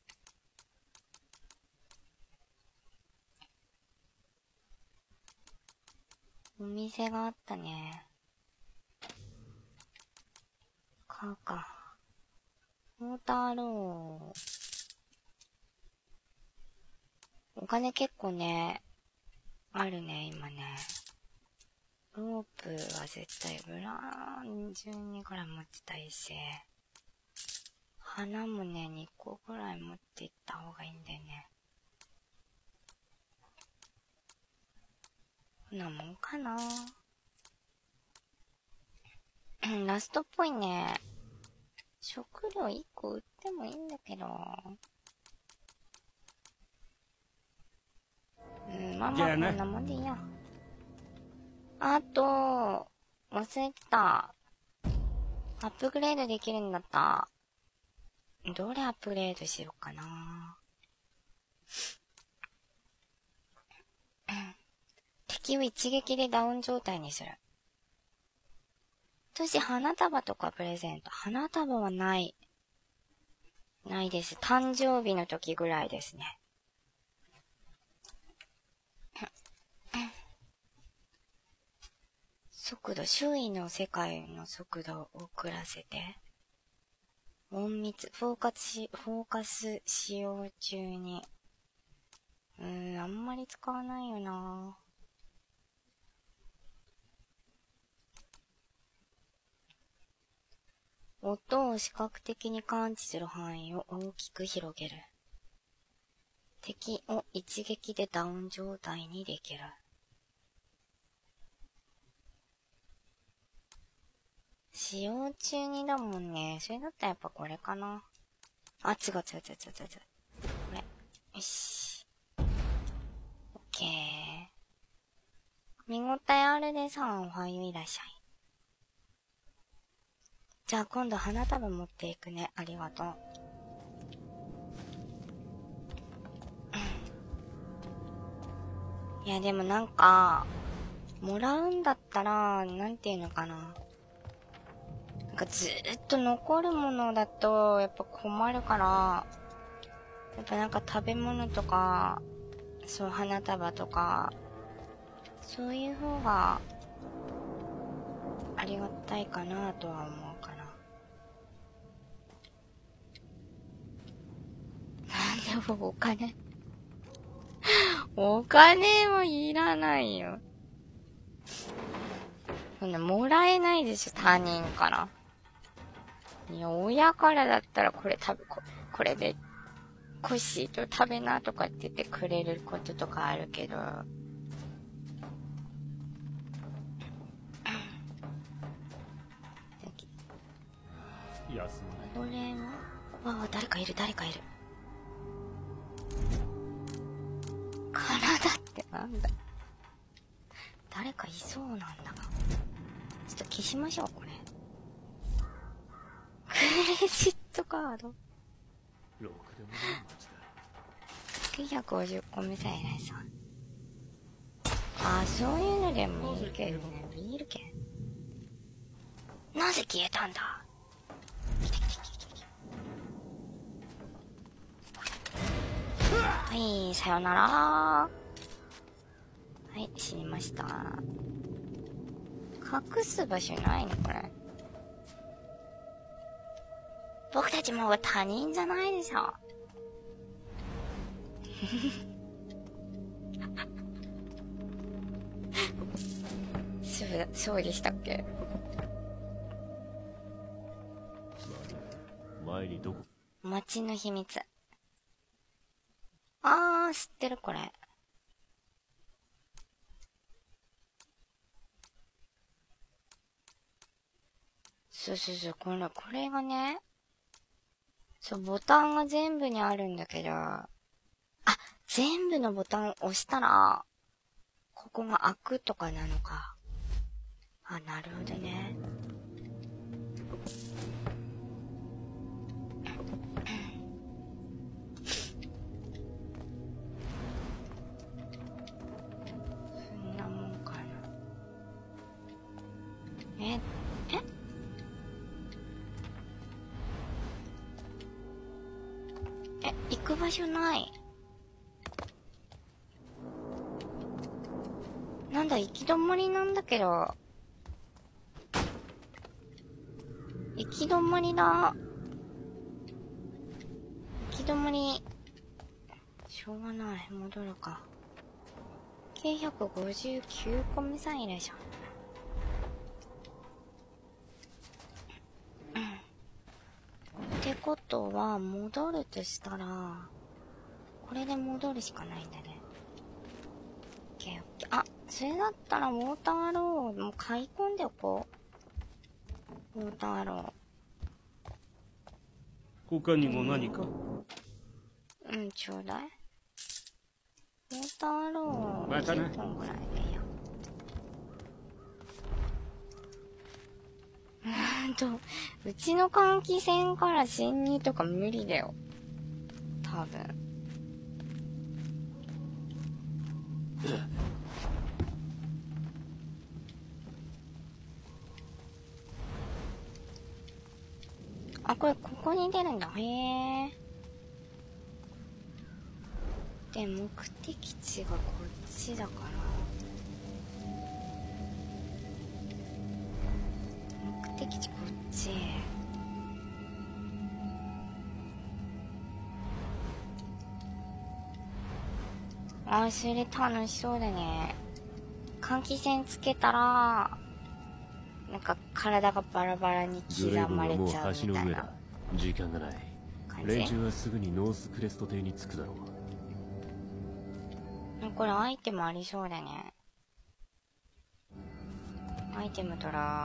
お店があったね。買うか。モーターロー。お金結構ね、あるね、今ね。ロープは絶対ブランじゅうにぐらい持ってたいし。花もね、にこぐらい持っていった方がいいんだよね。こんなもんかな。ラストっぽいね。食料いっこ売ってもいいんだけど。うん、まあまあこんなもんでいいや。あと、忘れてた。アップグレードできるんだった。どれアップグレードしようかな。敵を一撃でダウン状態にする。そして花束とかプレゼント。花束はない。ないです。誕生日の時ぐらいですね。速度、周囲の世界の速度を遅らせて。隠密、フォーカスし、フォーカス使用中に。うーん、あんまり使わないよな。音を視覚的に感知する範囲を大きく広げる。敵を一撃でダウン状態にできる。使用中にだもんね。それだったらやっぱこれかな。あ、違う違う違う違う違う。これ。よし。オッケー。見応えあるでさん、おはよういらっしゃい。じゃあ今度花束持っていくね。ありがとう。いやでもなんか、もらうんだったら、なんていうのかな。なんかずーっと残るものだと、やっぱ困るから、やっぱなんか食べ物とか、そう花束とか、そういう方が、ありがたいかなとは思うかな。なんでもお金お金はいらないよ。そんなもらえないでしょ、他人から。いや、親からだったらこれ食べ、こ, これで、コッシーと食べなとかって言ってくれることとかあるけど。これは、わあ、誰かいる、誰かいる。 なんだ。誰かいそうなんだが。ちょっと消しましょう、これ。クレジットカード。
ろくでもない街だ。
きゅうひゃくごじゅっこめさえないさ。ああ、そういうのでもいいけどね。いるけん。なぜ消えたんだ。来た来た来た来た。はい、さよなら。はい、死にました。隠す場所ないのこれ。僕たちもう他人じゃないでしょ。そう、そうでしたっけ。
前にどこ？
街の秘密。あー、知ってるこれ。そうそうそう、これ、これがね、そう、ボタンが全部にあるんだけど、あ、全部のボタンを押したら、ここが開くとかなのか。あ、なるほどね。そんなもんかな。え、ええ、行く場所ない。なんだ、行き止まりなんだけど。行き止まりだ。行き止まり。しょうがない。戻るか。きゅうひゃくごじゅうきゅうこめさえいらっしゃる。うん。ってことは、戻るとしたら、これで戻るしかないんだね。オッケーオッケー。あ、それだったらウォーターローもう買い込んでおこう。ウォーターロー。
他にも何か？
うん、ちょうだい。ウォーターロー、
またね。
じゅっぽんぐらいでいいや。うーんと、うちの換気扇から侵入とか無理だよ。多分。あ、これ、ここに出るんだ。へえ。で、目的地がこっちだから。目的地こっち。あ、それ楽しそうだね。換気扇つけたら、なんか体がバラバラに刻
グレイブン
ま
はもう
れちゃうみたいな
橋の上だ。時間がない。
感じ。
連中はすぐにノースクレスト邸に着くだろう。
これアイテムありそうだね。アイテム取ら。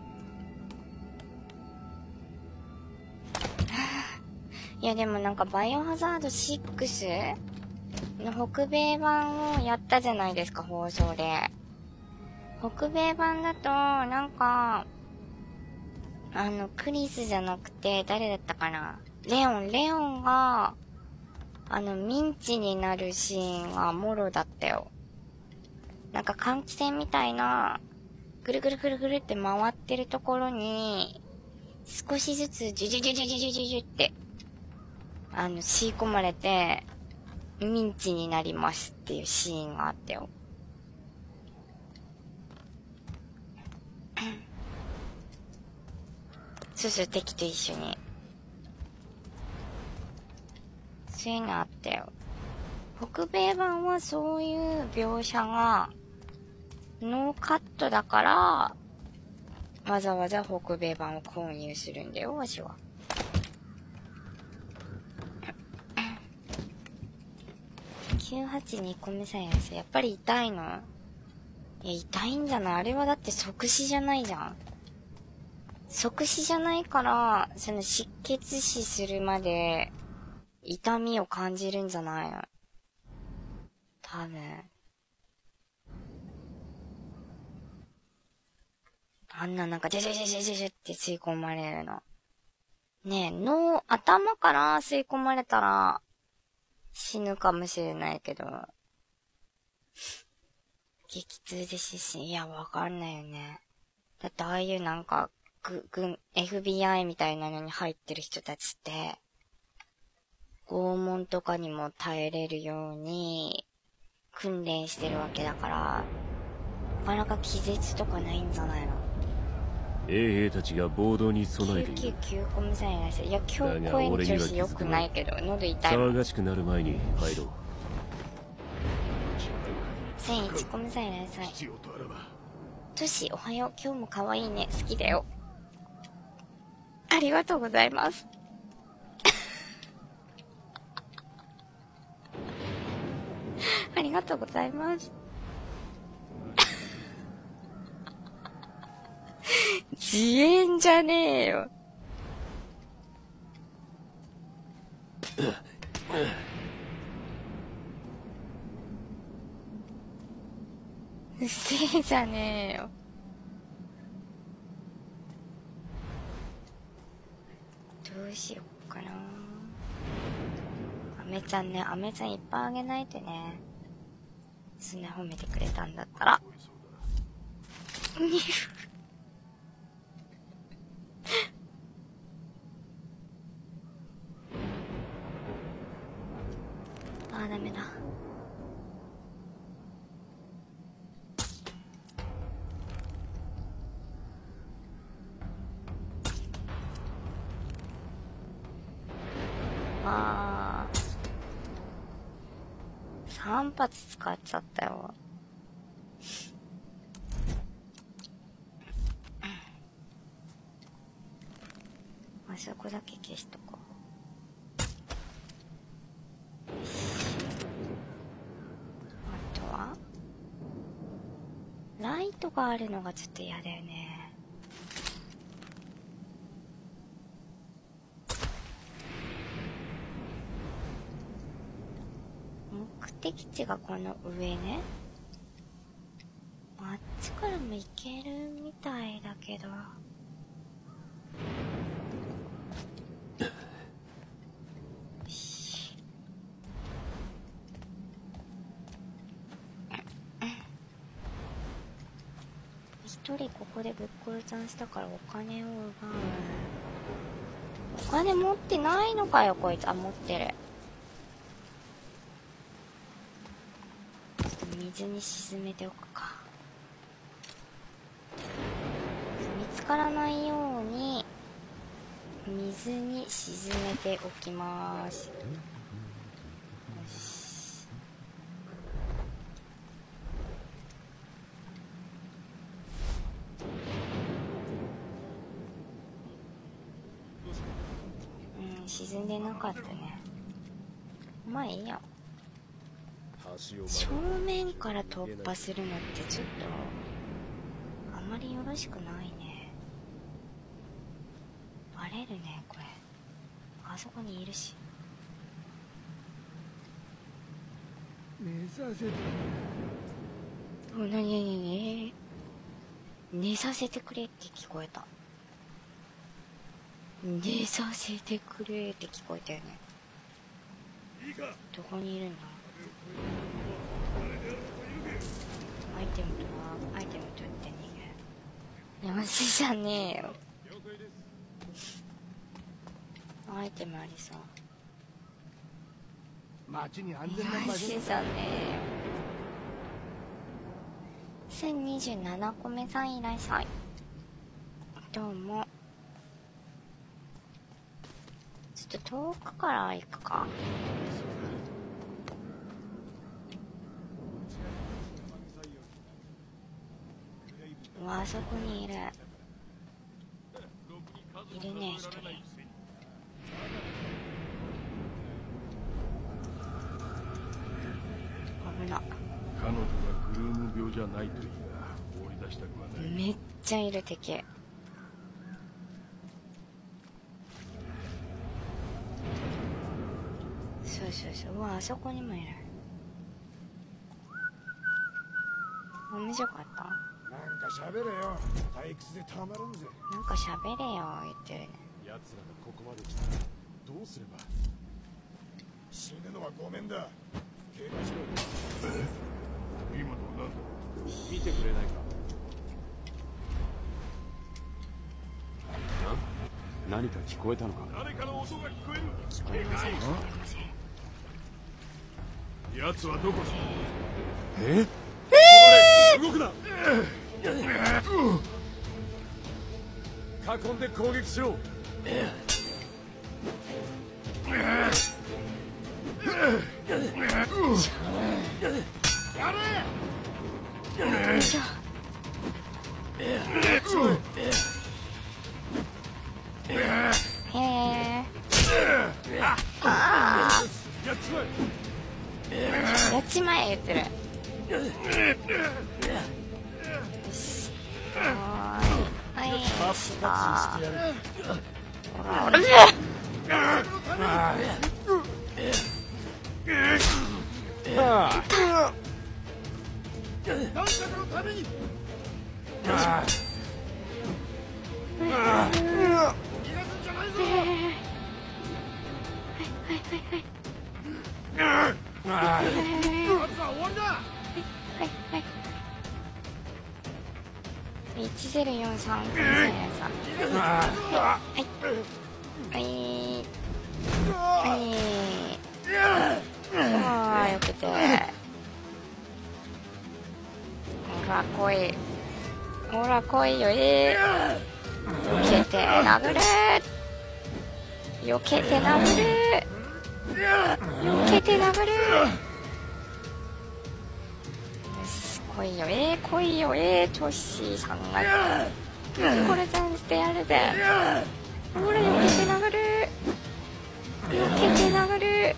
いやでもなんかバイオハザードシックスの北米版をやったじゃないですか、放送で。北米版だと、なんか、あの、クリスじゃなくて、誰だったかな。レオン、レオンが、あの、ミンチになるシーンがもろだったよ。なんか換気扇みたいな、ぐるぐるぐるぐるって回ってるところに、少しずつジュジュジュジュジュジュジュジュって、あの、吸い込まれて、ミンチになりますっていうシーンがあったよ。そうそう、敵と一緒に。そういうのあったよ。北米版はそういう描写が、ノーカットだから、わざわざ北米版を購入するんだよ、わしは。きゅうはちにこめさえです。やっぱり痛いの？いや、痛いんじゃない？あれはだって即死じゃないじゃん。即死じゃないから、その失血死するまで、痛みを感じるんじゃないの？多分。 あんななんかジャジャジャジャジャジャって吸い込まれるの。ねえ、脳、頭から吸い込まれたら死ぬかもしれないけど、激痛で失神、いや、わかんないよね。だってああいうなんか、ぐ、ぐ、エフビーアイ みたいなのに入ってる人たちって、拷問とかにも耐えれるように訓練してるわけだから、なかなか気絶とかないんじゃないの？
衛兵たちが暴動に備えている。
きゅうきゅうきゅうコムさんいらっしゃる。いや、今日声の調子良くないけど、喉痛いもん。
騒がしくなる前に入ろう。
せんいちコムさんいらっしゃい。トシ、おはよう。今日も可愛いね。好きだよ。ありがとうございます。ありがとうございます。自演じゃねえよ。うっせえじゃねえよ。どうしよっかな。アメちゃんね、アメちゃんいっぱいあげないとね。そんな褒めてくれたんだったら。あー、ダメだ。あー。さん発使っちゃったよ。あそこだけ消しとこう。あとはライトがあるのがちょっと嫌だよね。目的地がこの上ね。あっちからも行けるみたいだけど。一人ここでぶっ殺ちゃんしたからお金を奪う。お金持ってないのかよこいつ。あ、持ってる。ちょっと水に沈めておくか。見つからないように水に沈めておきまーす。よし。うん、沈んでなかったね。まあいいや。正面から突破するのってちょっとあまりよろしくないね。バレるねこれ。あそこにいるし。
寝させて。
お、なになになに。寝させてくれって聞こえた。寝させてくれって聞こえたよね。どこにいるんだ。アイテムとはアイテム取って逃げる。マジじゃねえよ。アイテムありそう。
街に安全な場
マ
所。
ジじゃねえよ。せんにじゅうななこめさんいらっしゃい。どうも。ちょっと遠くから行くか。うわ、あそこにいる。いるね、一人。危な。
彼女がグルーム病じゃないといいが放り出したくはない。
めっちゃいる敵。そうそうそう。うわ、あそこにもいる。面白かった。
なんか喋れよ。退屈でたまらんぜ。
なんか喋れよ言ってるね。
奴らがここまで来たらどうすれば。死ぬのはごめんだ。警戒しろ。
え？今のは何だ？
見てくれないか。何か聞こえたのか。
誰かの音が聞こえる。
聞こえません。聞こえません。
奴はどこだ？
え？えー、動くな。囲んで攻撃しろ。やれ。
よいしょ。へえ。ああ。
やっちま
え。やっちまえ言ってる。よし。はーい。はい。した。ほら、ほら。
男爵のために。
逃がす
んじゃないぞ。
はいはいはい。
奴は終わりだ。
はいはい。一ゼロ四三三三。はいはいはい。ああよくて。ほら来い。ほら来いよえー。避けて殴る。避けて殴る。避けて殴る。来いよえー、来いよえー、トッシーさんがこれチャンスでやるぜ。ほら避けて殴る。避けて殴る。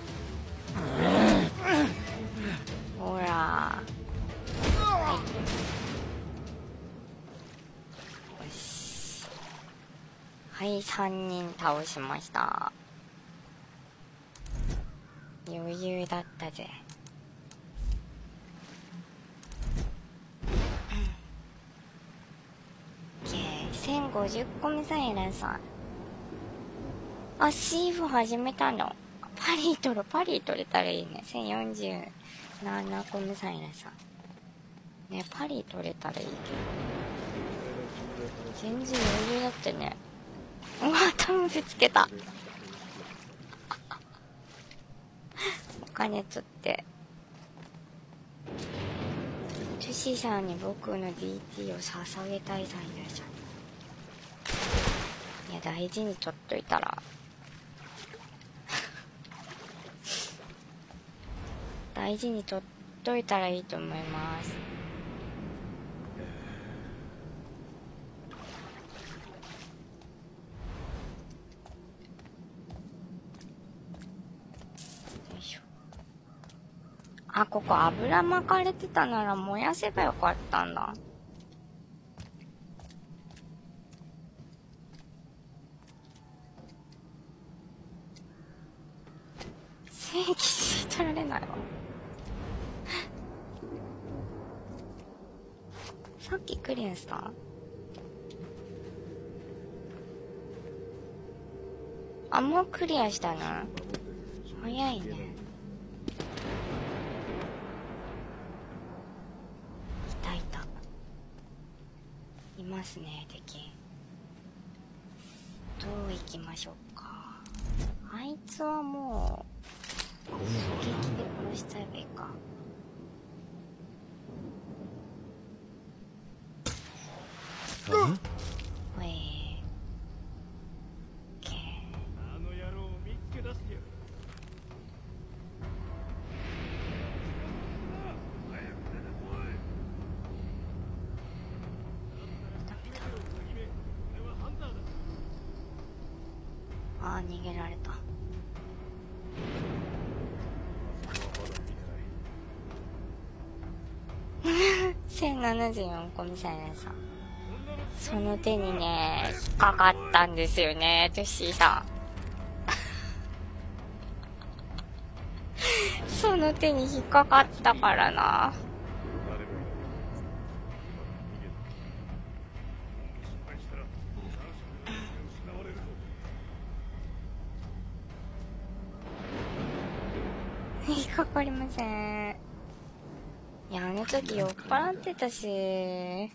ほらはいよし。はいさんにん倒しました。余裕だったぜ。せんごじゅっこミサイルさん。あ、シーフ始めたの。パリ取る、パリ取れたらいいね。せんよんじゅうななこミサイルさん。ね、パリ取れたらいいけど。全然余裕だったね。うわ、頭ぶつけた。お金取って。トゥシーさんに僕の ディーティー を捧げたいさんいらっしゃる。いや大事に取っといたら大事に取っといたらいいと思います。よいしょ。あ、ここ油巻かれてたなら燃やせばよかったんだ。正規吸い取られないわ。さっきクリアした？あ、もうクリアしたの？早いね。いたいた。いますね、敵。どう行きましょうか。あいつはもう狙撃で殺しちゃえばいいか。ほい。オッケー。
あの野郎を見つけ出してやる。
ああ、逃げられた。せんななじゅうよんこミサイルさん。その手にね、引っかかったんですよね、トゥッシーさん。その手に引っかかったからな。 わかりません。いや、あの時酔っ払ってたし。ね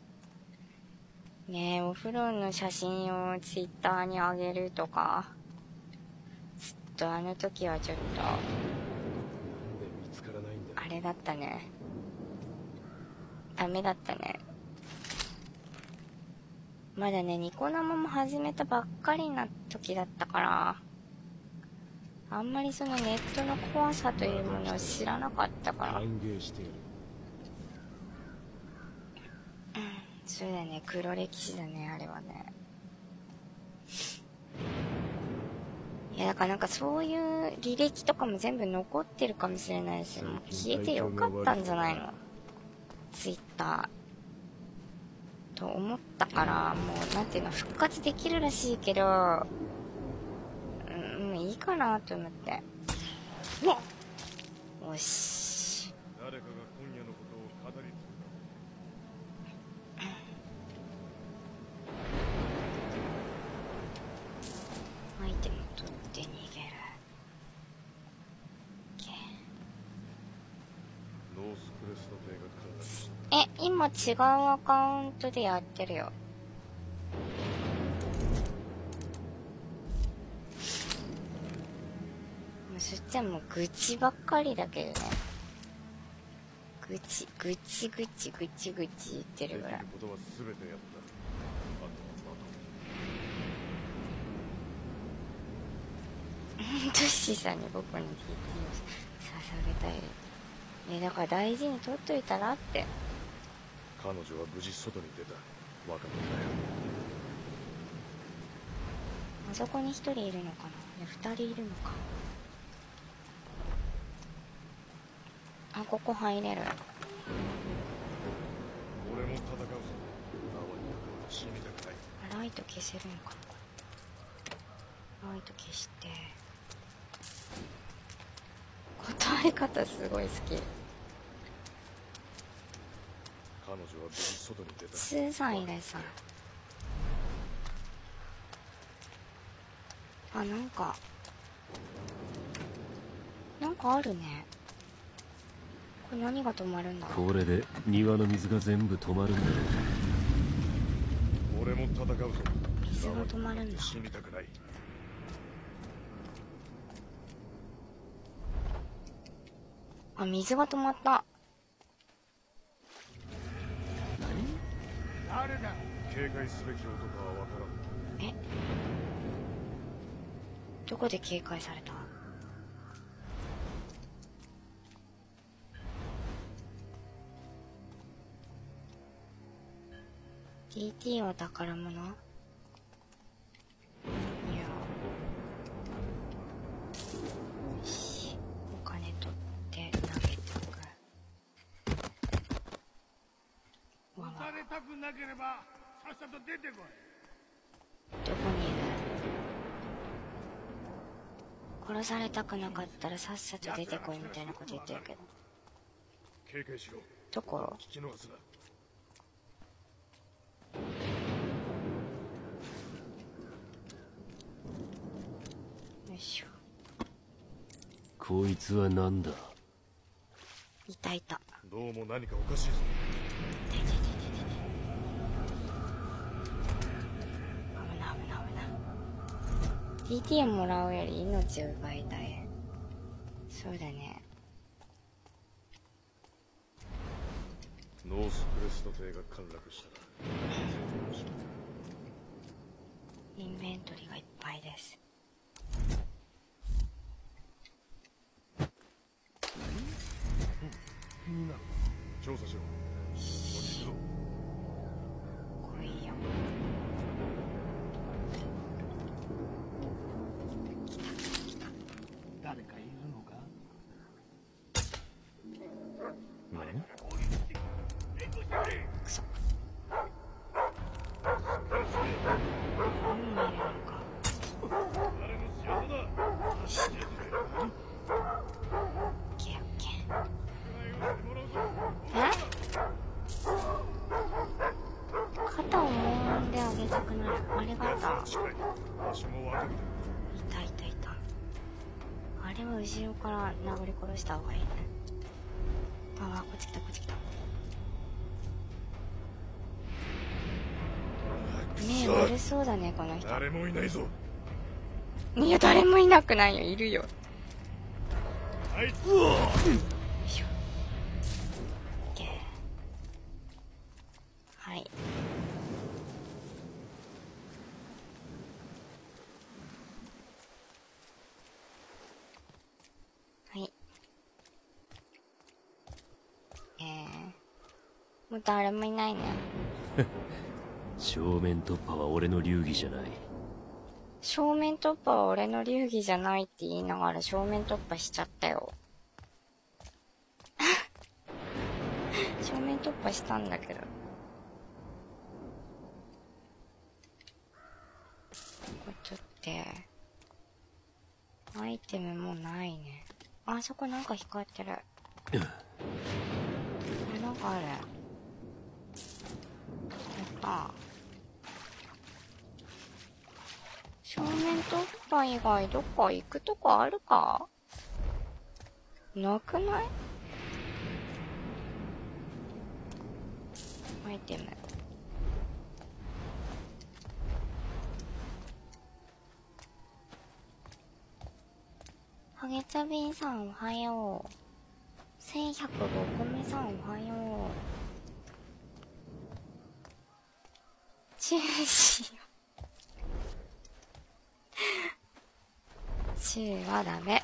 え、お風呂の写真をツイッターにあげるとか。ちょっとあの時はちょっと、あれだったね。ダメだったね。まだね、ニコ生も始めたばっかりな時だったから、あんまりそのネットの怖さというものを知らなかったから。
歓迎してやる。
うん、そうだね、黒歴史だね、あれはね。いや、だからなんかそういう履歴とかも全部残ってるかもしれないし、もう消えてよかったんじゃないの？ツイッター。と思ったから、もうなんていうの、復活できるらしいけど、うん、もういいかなと思って。よし。
誰かが今夜のことを語り
アイテム取って逃げる。
ノースクレスト邸が陥落した。
え、今違うアカウントでやってるよ。もうそっちはもう愚痴ばっかりだけどね。愚痴、愚痴愚痴愚痴愚痴言ってるぐらい。
ことは全てやった。あとは
トッシーさんに僕に ティーティー を捧げたい。ね、だから大事に取っといたらって。
彼女は無事外に出た。分かったよ。
あそこに一人いるのかな。いや、二人いるのか。あ、ここ入れる。
俺も戦うぞ。泡にかかって死にたくない。
ライト消せるのかな。ライト消して。断り方すごい好き。
彼女は無事外に出た。
スーさんいらっしゃる。あ、なんかなんかあるね。これ何が止まるんだ。
これで庭の水が全部止まるんだよ。
俺も戦うぞ。
水が止まるんだ。
死にたくない。
あ、水が止まった。
誰だ。警戒すべき男は分からん。
え、どこで警戒された。ティーティー は宝物。いや、よし、お金取って投げておく。わわ、
撃たれたくなければさっさと出てこい。
どこにいる。殺されたくなかったらさっさと出てこいみたいなこと言ってるけど。
警戒しろ。
どこ。
聞き逃すな。
よいしょ。
こいつは何だ。
いたいた。
どうも何かおかしいぞ。
危ない危ない危ない。ティーティー をもらうより命を奪いたい。そうだね。
ノースクレスト邸が陥落したら
インベントリーがいっぱいです。
調査しろ。こっちぞ。
来いよ。
誰かいるのか。
何。
くそ。何人いるのか。
誰の仕業だ。
よし。オッケーオッケー。え？肩を揉んであげたくなる。ありがとう。
近い。足も分かる。
いたいたいた。あれれは後ろから殴り殺した方がいいね。ああ、こっち来たこっち来た。ねえ、悪そうだねこの人。
誰もいないぞ。
いや、誰もいなくないよ、いるよ。
あいつ
よいしょ。オッケー。はい。はい。えー、もう誰もいないね。
正面突破は俺の流儀じゃない。
正面突破は俺の流儀じゃないって言いながら正面突破しちゃったよ。正面突破したんだけど。これ取って。アイテムもうないね。あそこなんか光ってる。これなんかある。やった。正面突破以外どっか行くとこあるか？なくない？アイテム。ハゲツビンさんおはよう。せんひゃくごこめさんおはよう。チューしよう。チューはダメ。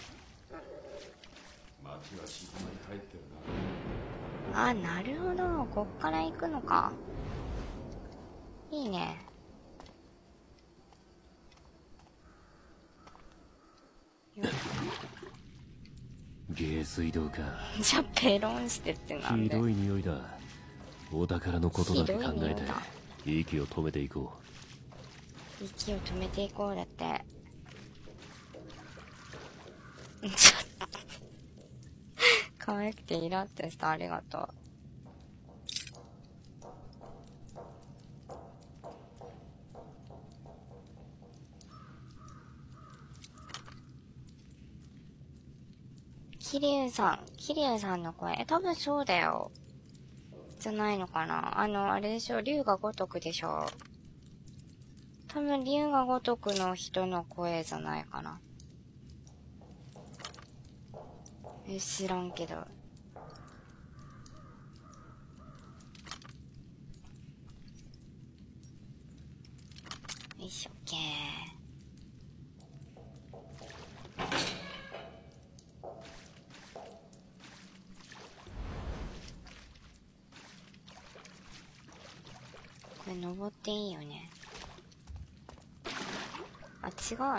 街は静まり返ってる
あ、なるほど。こっから行くのか。いいね。
下水道か。
じゃあペロンしてってなんで。
ひどい匂いだ。お宝のことだけ考え
ひどい匂いだ
て息を止めていこ
息を止めていこうだって。ちょっと可愛くてイラってした。ありがとう。キリュウさん、キリュウさんの声、え、多分そうだよ。じゃないのかな。あの、あれでしょ、竜が如くでしょ。多分竜が如くの人の声じゃないかな。え、知らんけど。よいしょ、オッケー。これ登っていいよね。あ、違うの？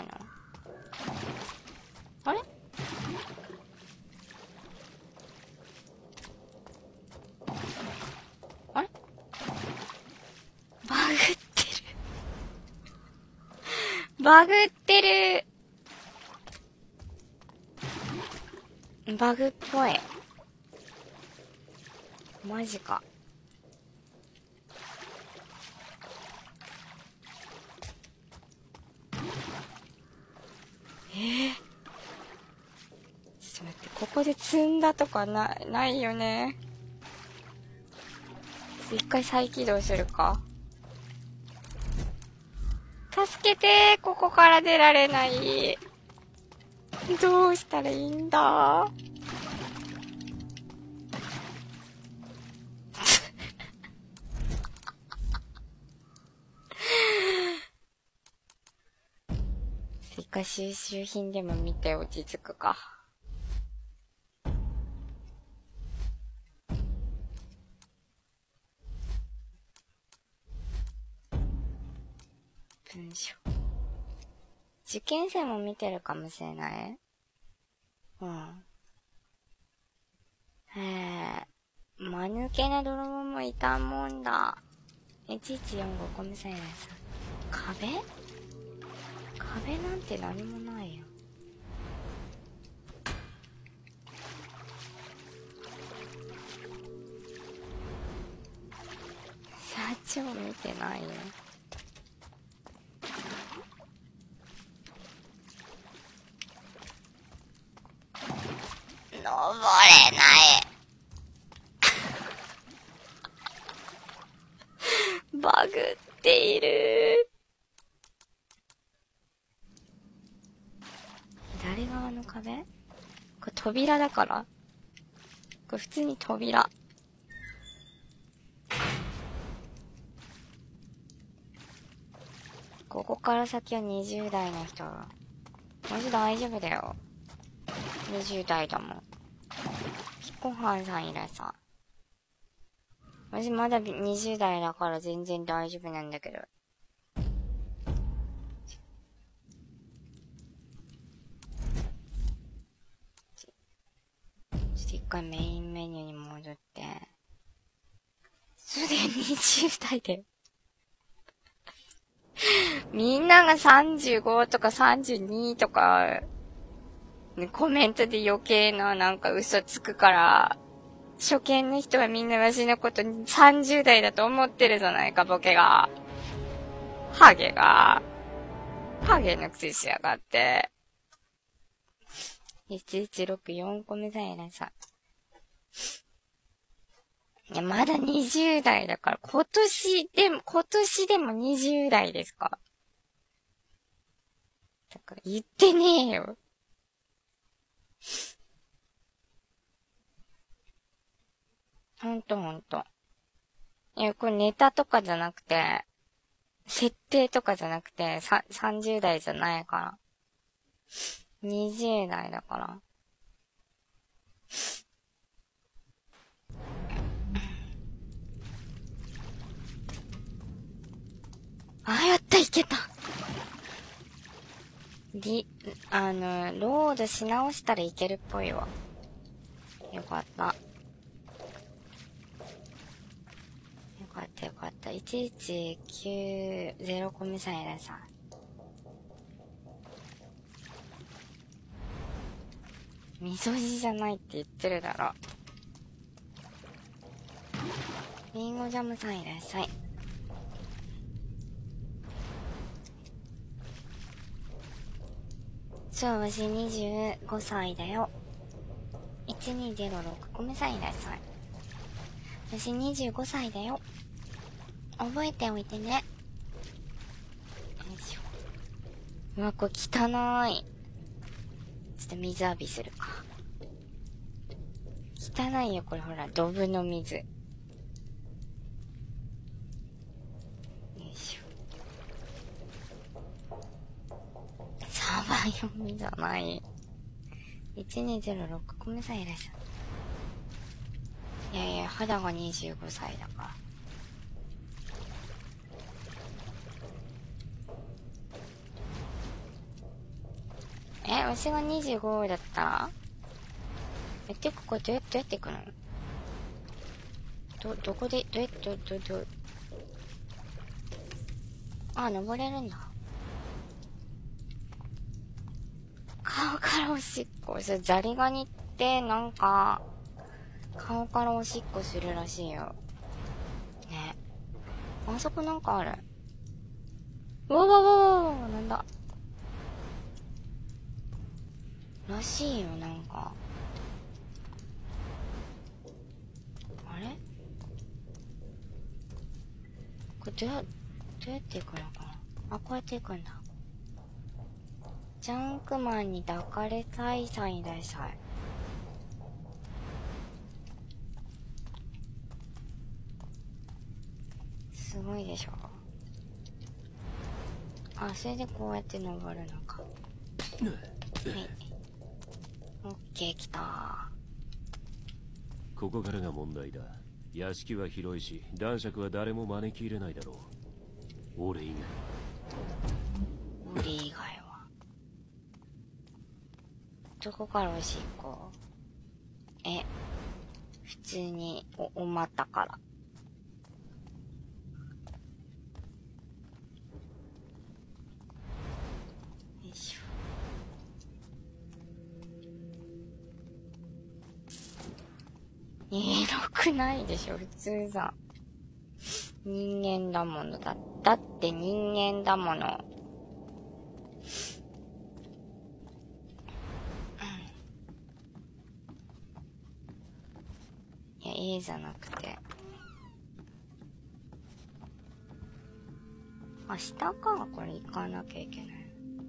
あれ？あれ？バグってる。バグってる。バグっぽい。マジか。えー、ちょっと待って、ここで積んだとかな、ないよね。一回再起動するか。助けてー、ここから出られない。どうしたらいいんだ一回収集品でも見て落ち着くか。文章。受験生も見てるかもしれない。うん。へえ。間抜けな泥棒もいたもんだ。いちいちよんごこめさんやさ。壁？壁なんて何もないよ。社長見てないよ。 バグっている。左側の壁？これ扉だから？これ普通に扉。ここから先はにじゅう代の人。マジ大丈夫だよ。にじゅう代だもん。ピコハンさんいらっしゃ。マジまだにじゅう代だから全然大丈夫なんだけど。ちょっと一回メインメニューに戻って。それでにじゅう代で。みんながさんじゅうごとかさんじゅうにとか、ね、コメントで余計ななんか嘘つくから、初見の人はみんなわしのことさんじゅう代だと思ってるじゃないか、ボケが。ハゲが。ハゲのくせしやがって。いちいちろくよんこめさえいらっしゃ。いや、まだにじゅう代だから、今年でも、今年でもにじゅう代ですか？だから言ってねえよ。ほんとほんと。いや、これネタとかじゃなくて、設定とかじゃなくて、さ、さんじゅう代じゃないから。にじゅう代だから。あ、やった、いけた。リ、あの、ロードし直したらいけるっぽいわ。よかった。よかったよかった。いちいちきゅうゼロコミサイラさん。みそじじゃないって言ってるだろ。リンゴジャムさんいらっしゃい。そう、わしにじゅうごさいだよ。いちにゼロろくコミさんいらっしゃい。わしにじゅうごさいだよ。覚えておいてね。よいしょ。うわ、これ汚い。ちょっと水浴びするか。汚いよ、これほら、ドブの水。よいしょ。サバ読みじゃない。いちにゼロろくコミさんいらっしゃい。いやいや、肌がにじゅうごさいだから。え、わしがにじゅうごだったらえ、てかこれどうやって、どうやって行くの？ど、どこで、どうやって、ど、ど、ど、あ、登れるんだ。顔からおしっこ。それザリガニってなんか、顔からおしっこするらしいよ。ね。あそこなんかある。うわわわわわなんだ。らしいよ、なんか。あれこれどうや、どうやって行くのかなあ、こうやって行くんだ。ジャンクマンに抱かれたいさんいらっしゃい。すごいでしょ。あ、それでこうやって登るのか。はい。オッケー、来たー。
ここからが問題だ。屋敷は広いし、男爵は誰も招き入れないだろう。俺以
俺以外は。どこからおしっこ？え、普通にお、お股から。よいしょ。エロくないでしょ、普通さ。人間だものだ。だって人間だもの。いや、A じゃなくて。 明日か、これ行かなきゃいけない。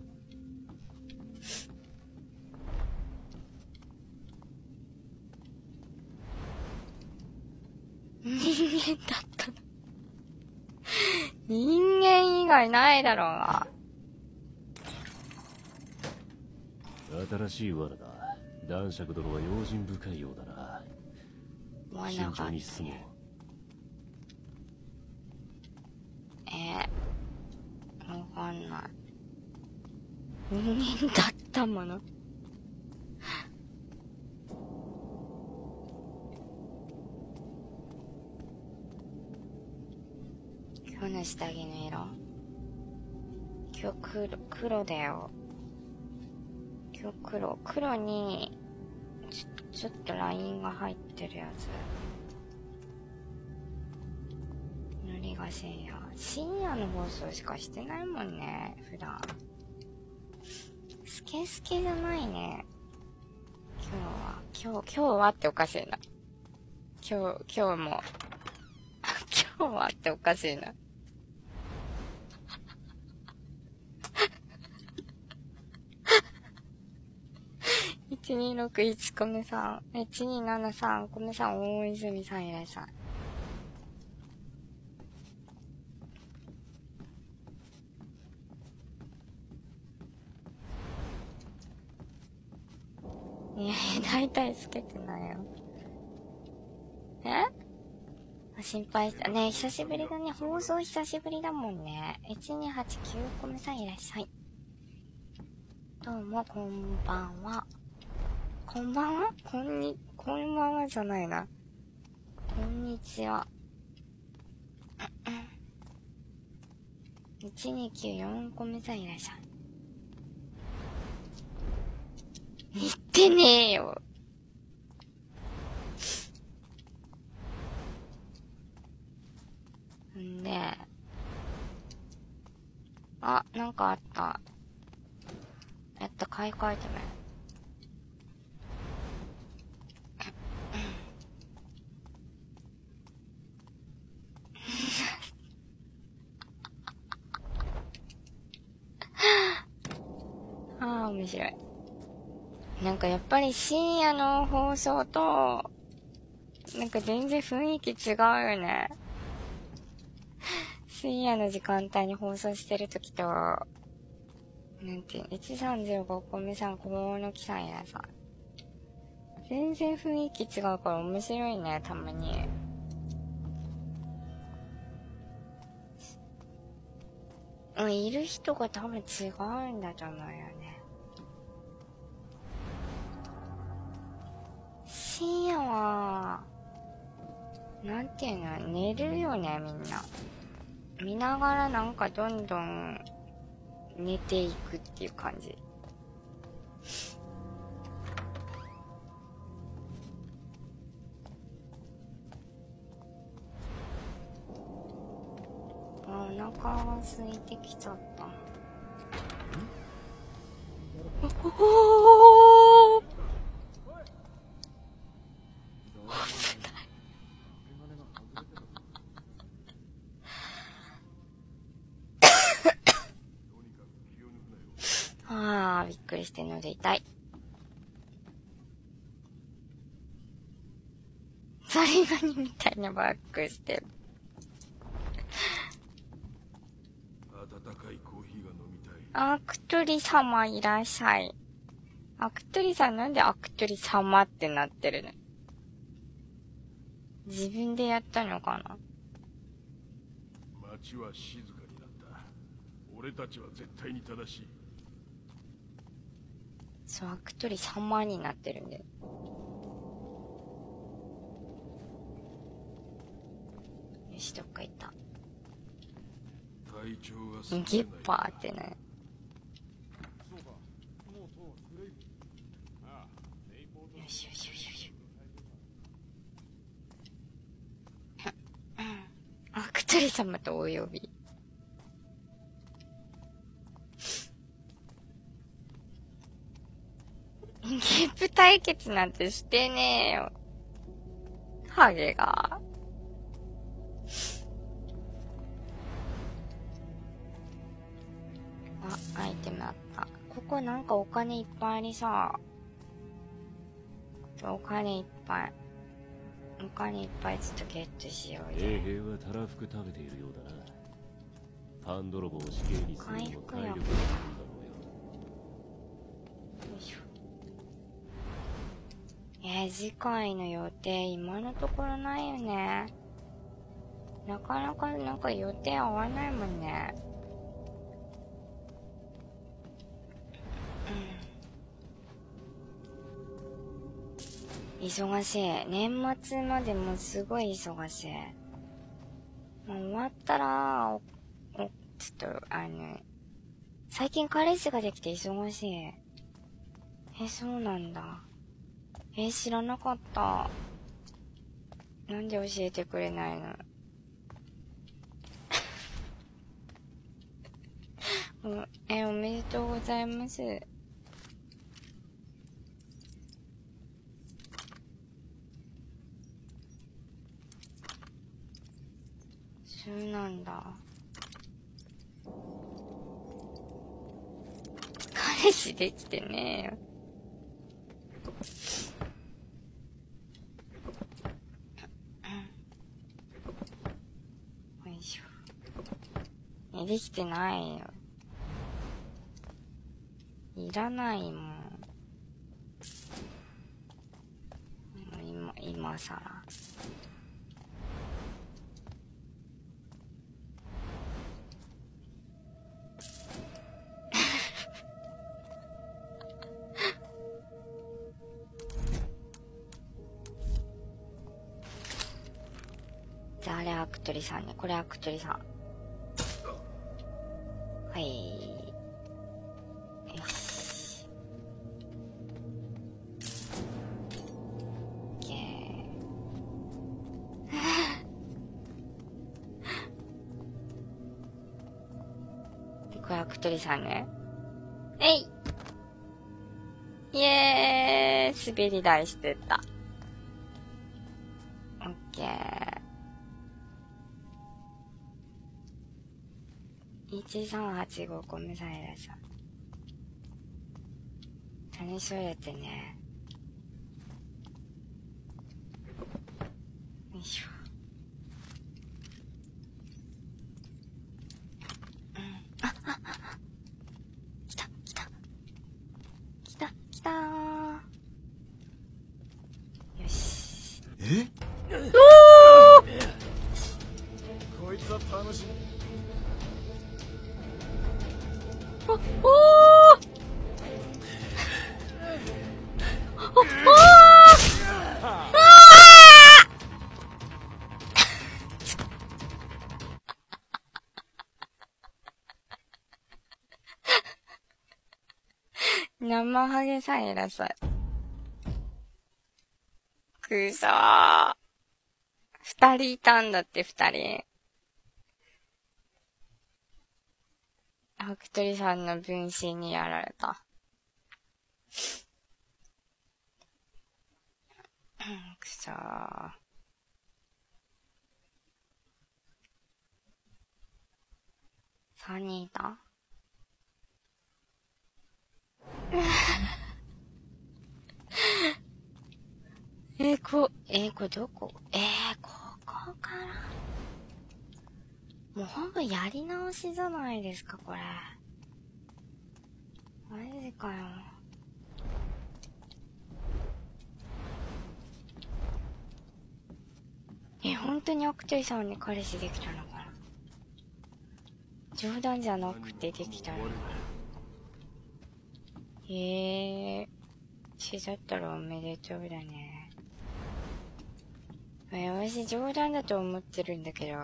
人間だったの。人間以外ないだろうが。
新しい罠だ。男爵殿は用心深いようだな。慎重に進もう。
えー、わかんない。人間だったもの。今日の下着の色。今日黒、黒だよ。今日黒。黒に、ちょ、ちょっとラインが入ってるやつ。塗りが深夜。深夜の放送しかしてないもんね、普段。スケスケじゃないね。今日は、今日、今日はっておかしいな。今日、今日も。今日はっておかしいな。いちにろくいちコメさん、いちにななさん、コメさん、大泉さんいらっしゃい。いや、大体つけてないよ。え？心配した。ねえ、久しぶりだね。放送久しぶりだもんね。いちにはちきゅうコメさんいらっしゃい。どうも、こんばんは。こんばんは？こんに、こんばんはじゃないな。こんにちは。いちにきゅうよんコメさんいらっしゃい。言ってねえよ。んで、あ、なんかあった。やった、買い替えてね。ああ、面白い。なんかやっぱり深夜の放送と、なんか全然雰囲気違うよね。深夜の時間帯に放送してるときと、なんていうの、いちさんぜろごコメさん、小物の木さんやさ。全然雰囲気違うから面白いね、たまに。うん、いる人が多分違うんだと思うよね。深夜は、なんていうの、寝るよね、みんな。見ながらなんかどんどん寝ていくっていう感じ。あ、お腹が空いてきちゃった。おおああ、びっくりして喉痛い。ザリガニみたいなバックしてる。
温かいコーヒーが飲みたい。
アクトリ様いらっしゃい。アクトリさんなんでアクトリ様ってなってるの？自分でやったのかな？
街は静かになった。俺たちは絶対に正しい。
そう、アクトリ様になってるんだよ。よし、どっか行った。
体調が
ゲッパーってね。よしよしよしよし。アクトリ様とお呼び。ゲップ対決なんてしてねえよ。ハゲが。 日なんかお金いっぱいありさ。お金いっぱい。お金いっぱいちょっとゲットしようよ。
衛兵はたらふく食べているようだな。パン泥棒を死刑にするのも体力がいるだろうよ。
よいしょ。えー、次回の予定今のところないよね。なかなかなんか予定合わないもんね。うん、忙しい。年末までもすごい忙しい。もう終わったら、お、お、ちょっと、あの、最近彼氏ができて忙しい。え、そうなんだ。え、知らなかった。なんで教えてくれないの？え、おめでとうございます。そうなんだ。彼氏できてねえよ。よいしょ。え、できてないよ。いらないもん。もう今、今さら。じゃあ、あれアクトリさんね。これアクトリさん。はい。よし。オッケー。で、これアクトリさんね。えい！イエーイ！滑り台してた。オッケー。いちさんはちごコムサイラさん。楽しそうやってね。よいしょ。うん。あ、あ、あ、あ。来た、来た。来た、来たー。よし。
え？こいつは楽しみ。
お、おー！お、おー！あー生ハゲさえらさい。くそー。二人いたんだって、二人。アクトリさんの分身にやられた。くそー。三人いたえー、こ、えー、これどこえー、ここからもうほんとやり直しじゃないですか、これ。マジかよ。え、ほんとにアクトリさんに彼氏できたのかな？冗談じゃなくてできたのかな？へえー。しだったらおめでとうだね。え、私冗談だと思ってるんだけど。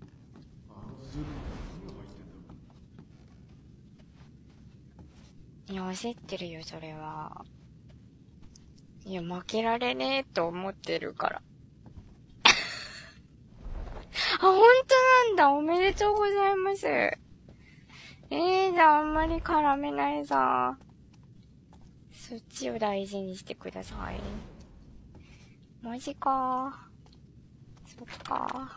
いや、焦ってるよ、それは。いや、負けられねえと思ってるから。あ、ほんとなんだ。おめでとうございます。えー、じゃああんまり絡めないさ。そっちを大事にしてください。マジかー。そっか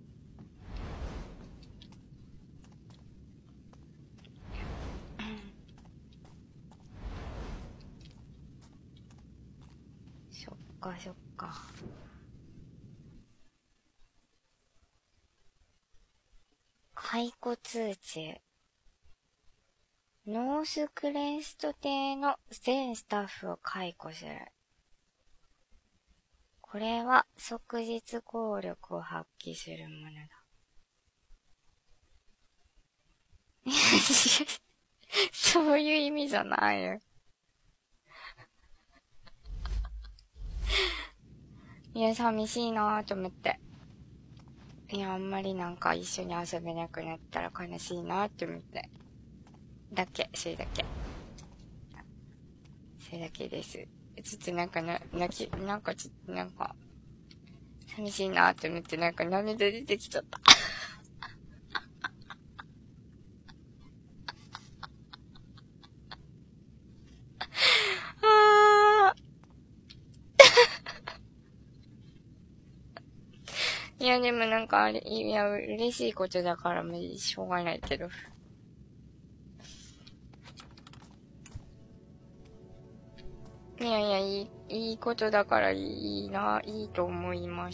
ー。 かそっか。解雇通知。ノースクレスト邸の全スタッフを解雇する。これは即日効力を発揮するものだ。そういう意味じゃないよ。いや、寂しいなぁと思って。いや、あんまりなんか一緒に遊べなくなったら悲しいなぁと思って。だけ、それだけ。それだけです。ちょっとなんかな、泣き、なんかちょっとなんか、寂しいなって思ってなんか涙出てきちゃった。あーいやでもなんかあれ、いや、嬉しいことだからもうしょうがないけど。いやいや、いい、いいことだからいいな、いいと思います。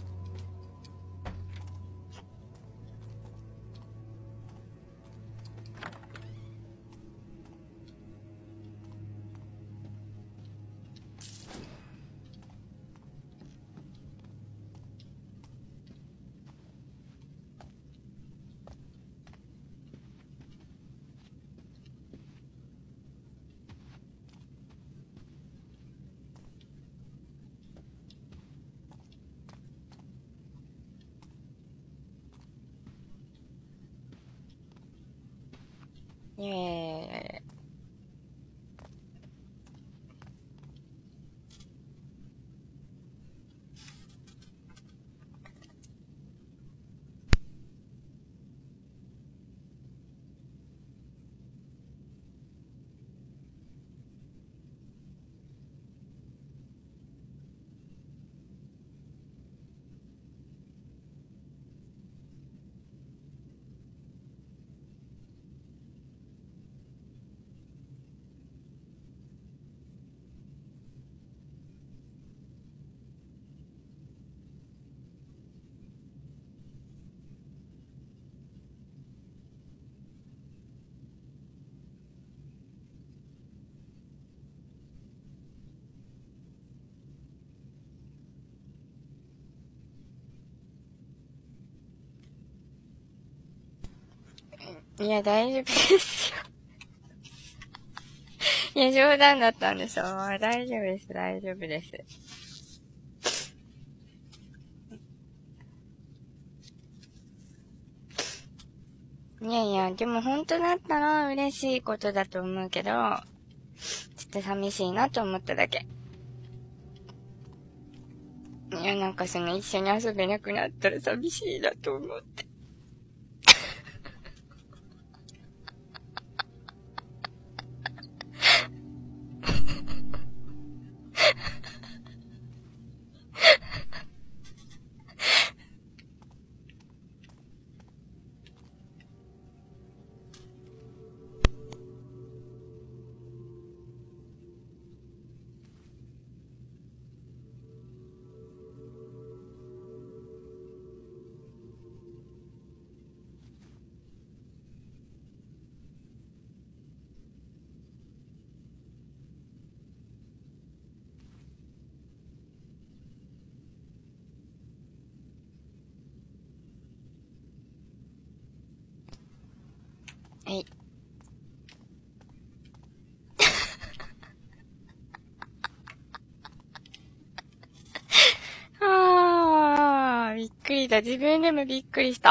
いやいやいやいや。いや、大丈夫ですよ。いや、冗談だったんでしょ。大丈夫です、大丈夫です。いやいや、でも本当だったら嬉しいことだと思うけど、ちょっと寂しいなと思っただけ。いや、なんかその一緒に遊べなくなったら寂しいなと思って。はい。あー、びっくりだ。自分でもびっくりした。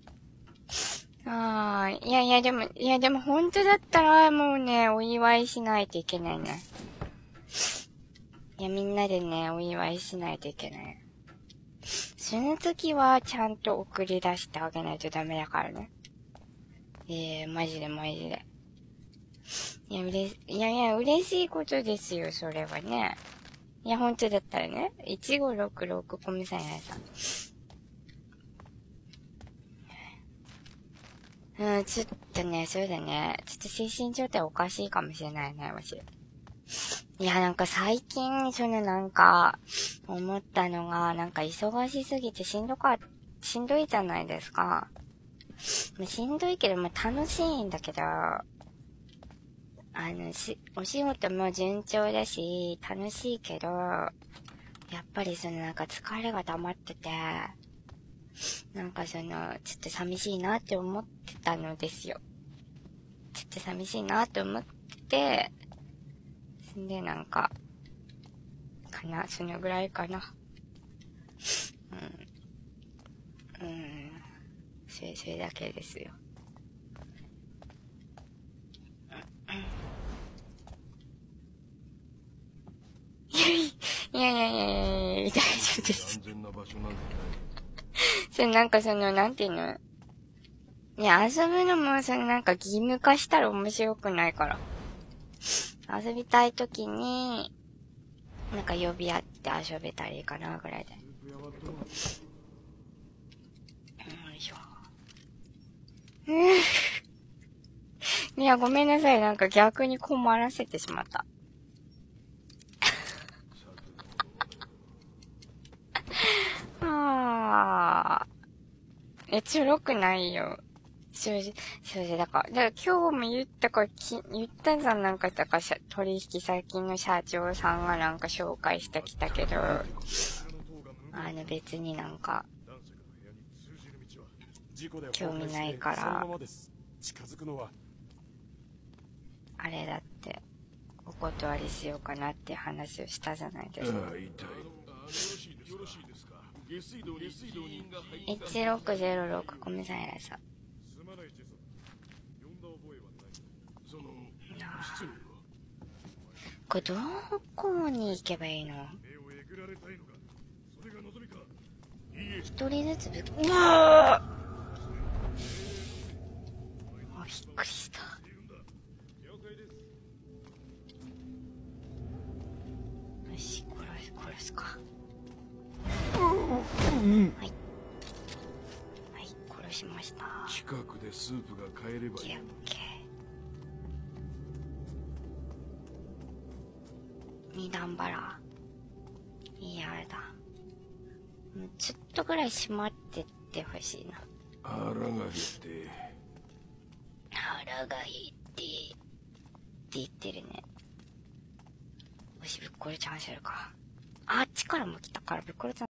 あー、いやいやでも、いやでも本当だったらもうね、お祝いしないといけないね。いや、みんなでね、お祝いしないといけない。その時はちゃんと送り出してあげないとダメだからね。ええー、マジでマジで。いや、うれし、いやいや、嬉しいことですよ、それはね。いや、本当だったらね。いちごろくろくコミさんやさん。うん、ちょっとね、そうだね。ちょっと精神状態おかしいかもしれないね、わし。いいや、なんか最近、そのなんか、思ったのが、なんか忙しすぎてしんどか、しんどいじゃないですか。しんどいけど、まあ、楽しいんだけど、あの、し、お仕事も順調だし、楽しいけど、やっぱりそのなんか疲れが溜まってて、なんかその、ちょっと寂しいなって思ってたのですよ。ちょっと寂しいなって思ってて、で、なんか、かな、そのぐらいかな。うん。うん。それ、それだけですよ。いやいやいやいやいや、大丈夫です。
安全な場所なんてない。
それなんかその、なんていうの、いや、遊ぶのも、そのなんか義務化したら面白くないから。遊びたいときに、なんか呼び合って遊べたらいいかな、ぐらいで。よいしょ。いや、ごめんなさい。なんか逆に困らせてしまった。あー。え、ちょろくないよ。正直、正直だから。だから今日も言ったか、き言ったじゃん、なんか、だから取引先の社長さんがなんか紹介してきたけど、あの別になんか、興味ないから、あれだって、お断りしようかなって話をしたじゃないですか。いちろくゼロろく、ごめんなさい、偉いさ。これどこに行けばいいの？一人ずつぶっ、うわー！あ、びっくりした。よし、殺す、殺すか。はい。はい、殺しました。
近くでスープが買えればいい。
オッケー。二段バラ。いやだ。もうちょっとぐらい閉まってってほしいな。
腹が減って。
腹が減って。って言ってるね。よし、ぶっこれチャンスるか。あっちからも来たからぶっこれチャンス。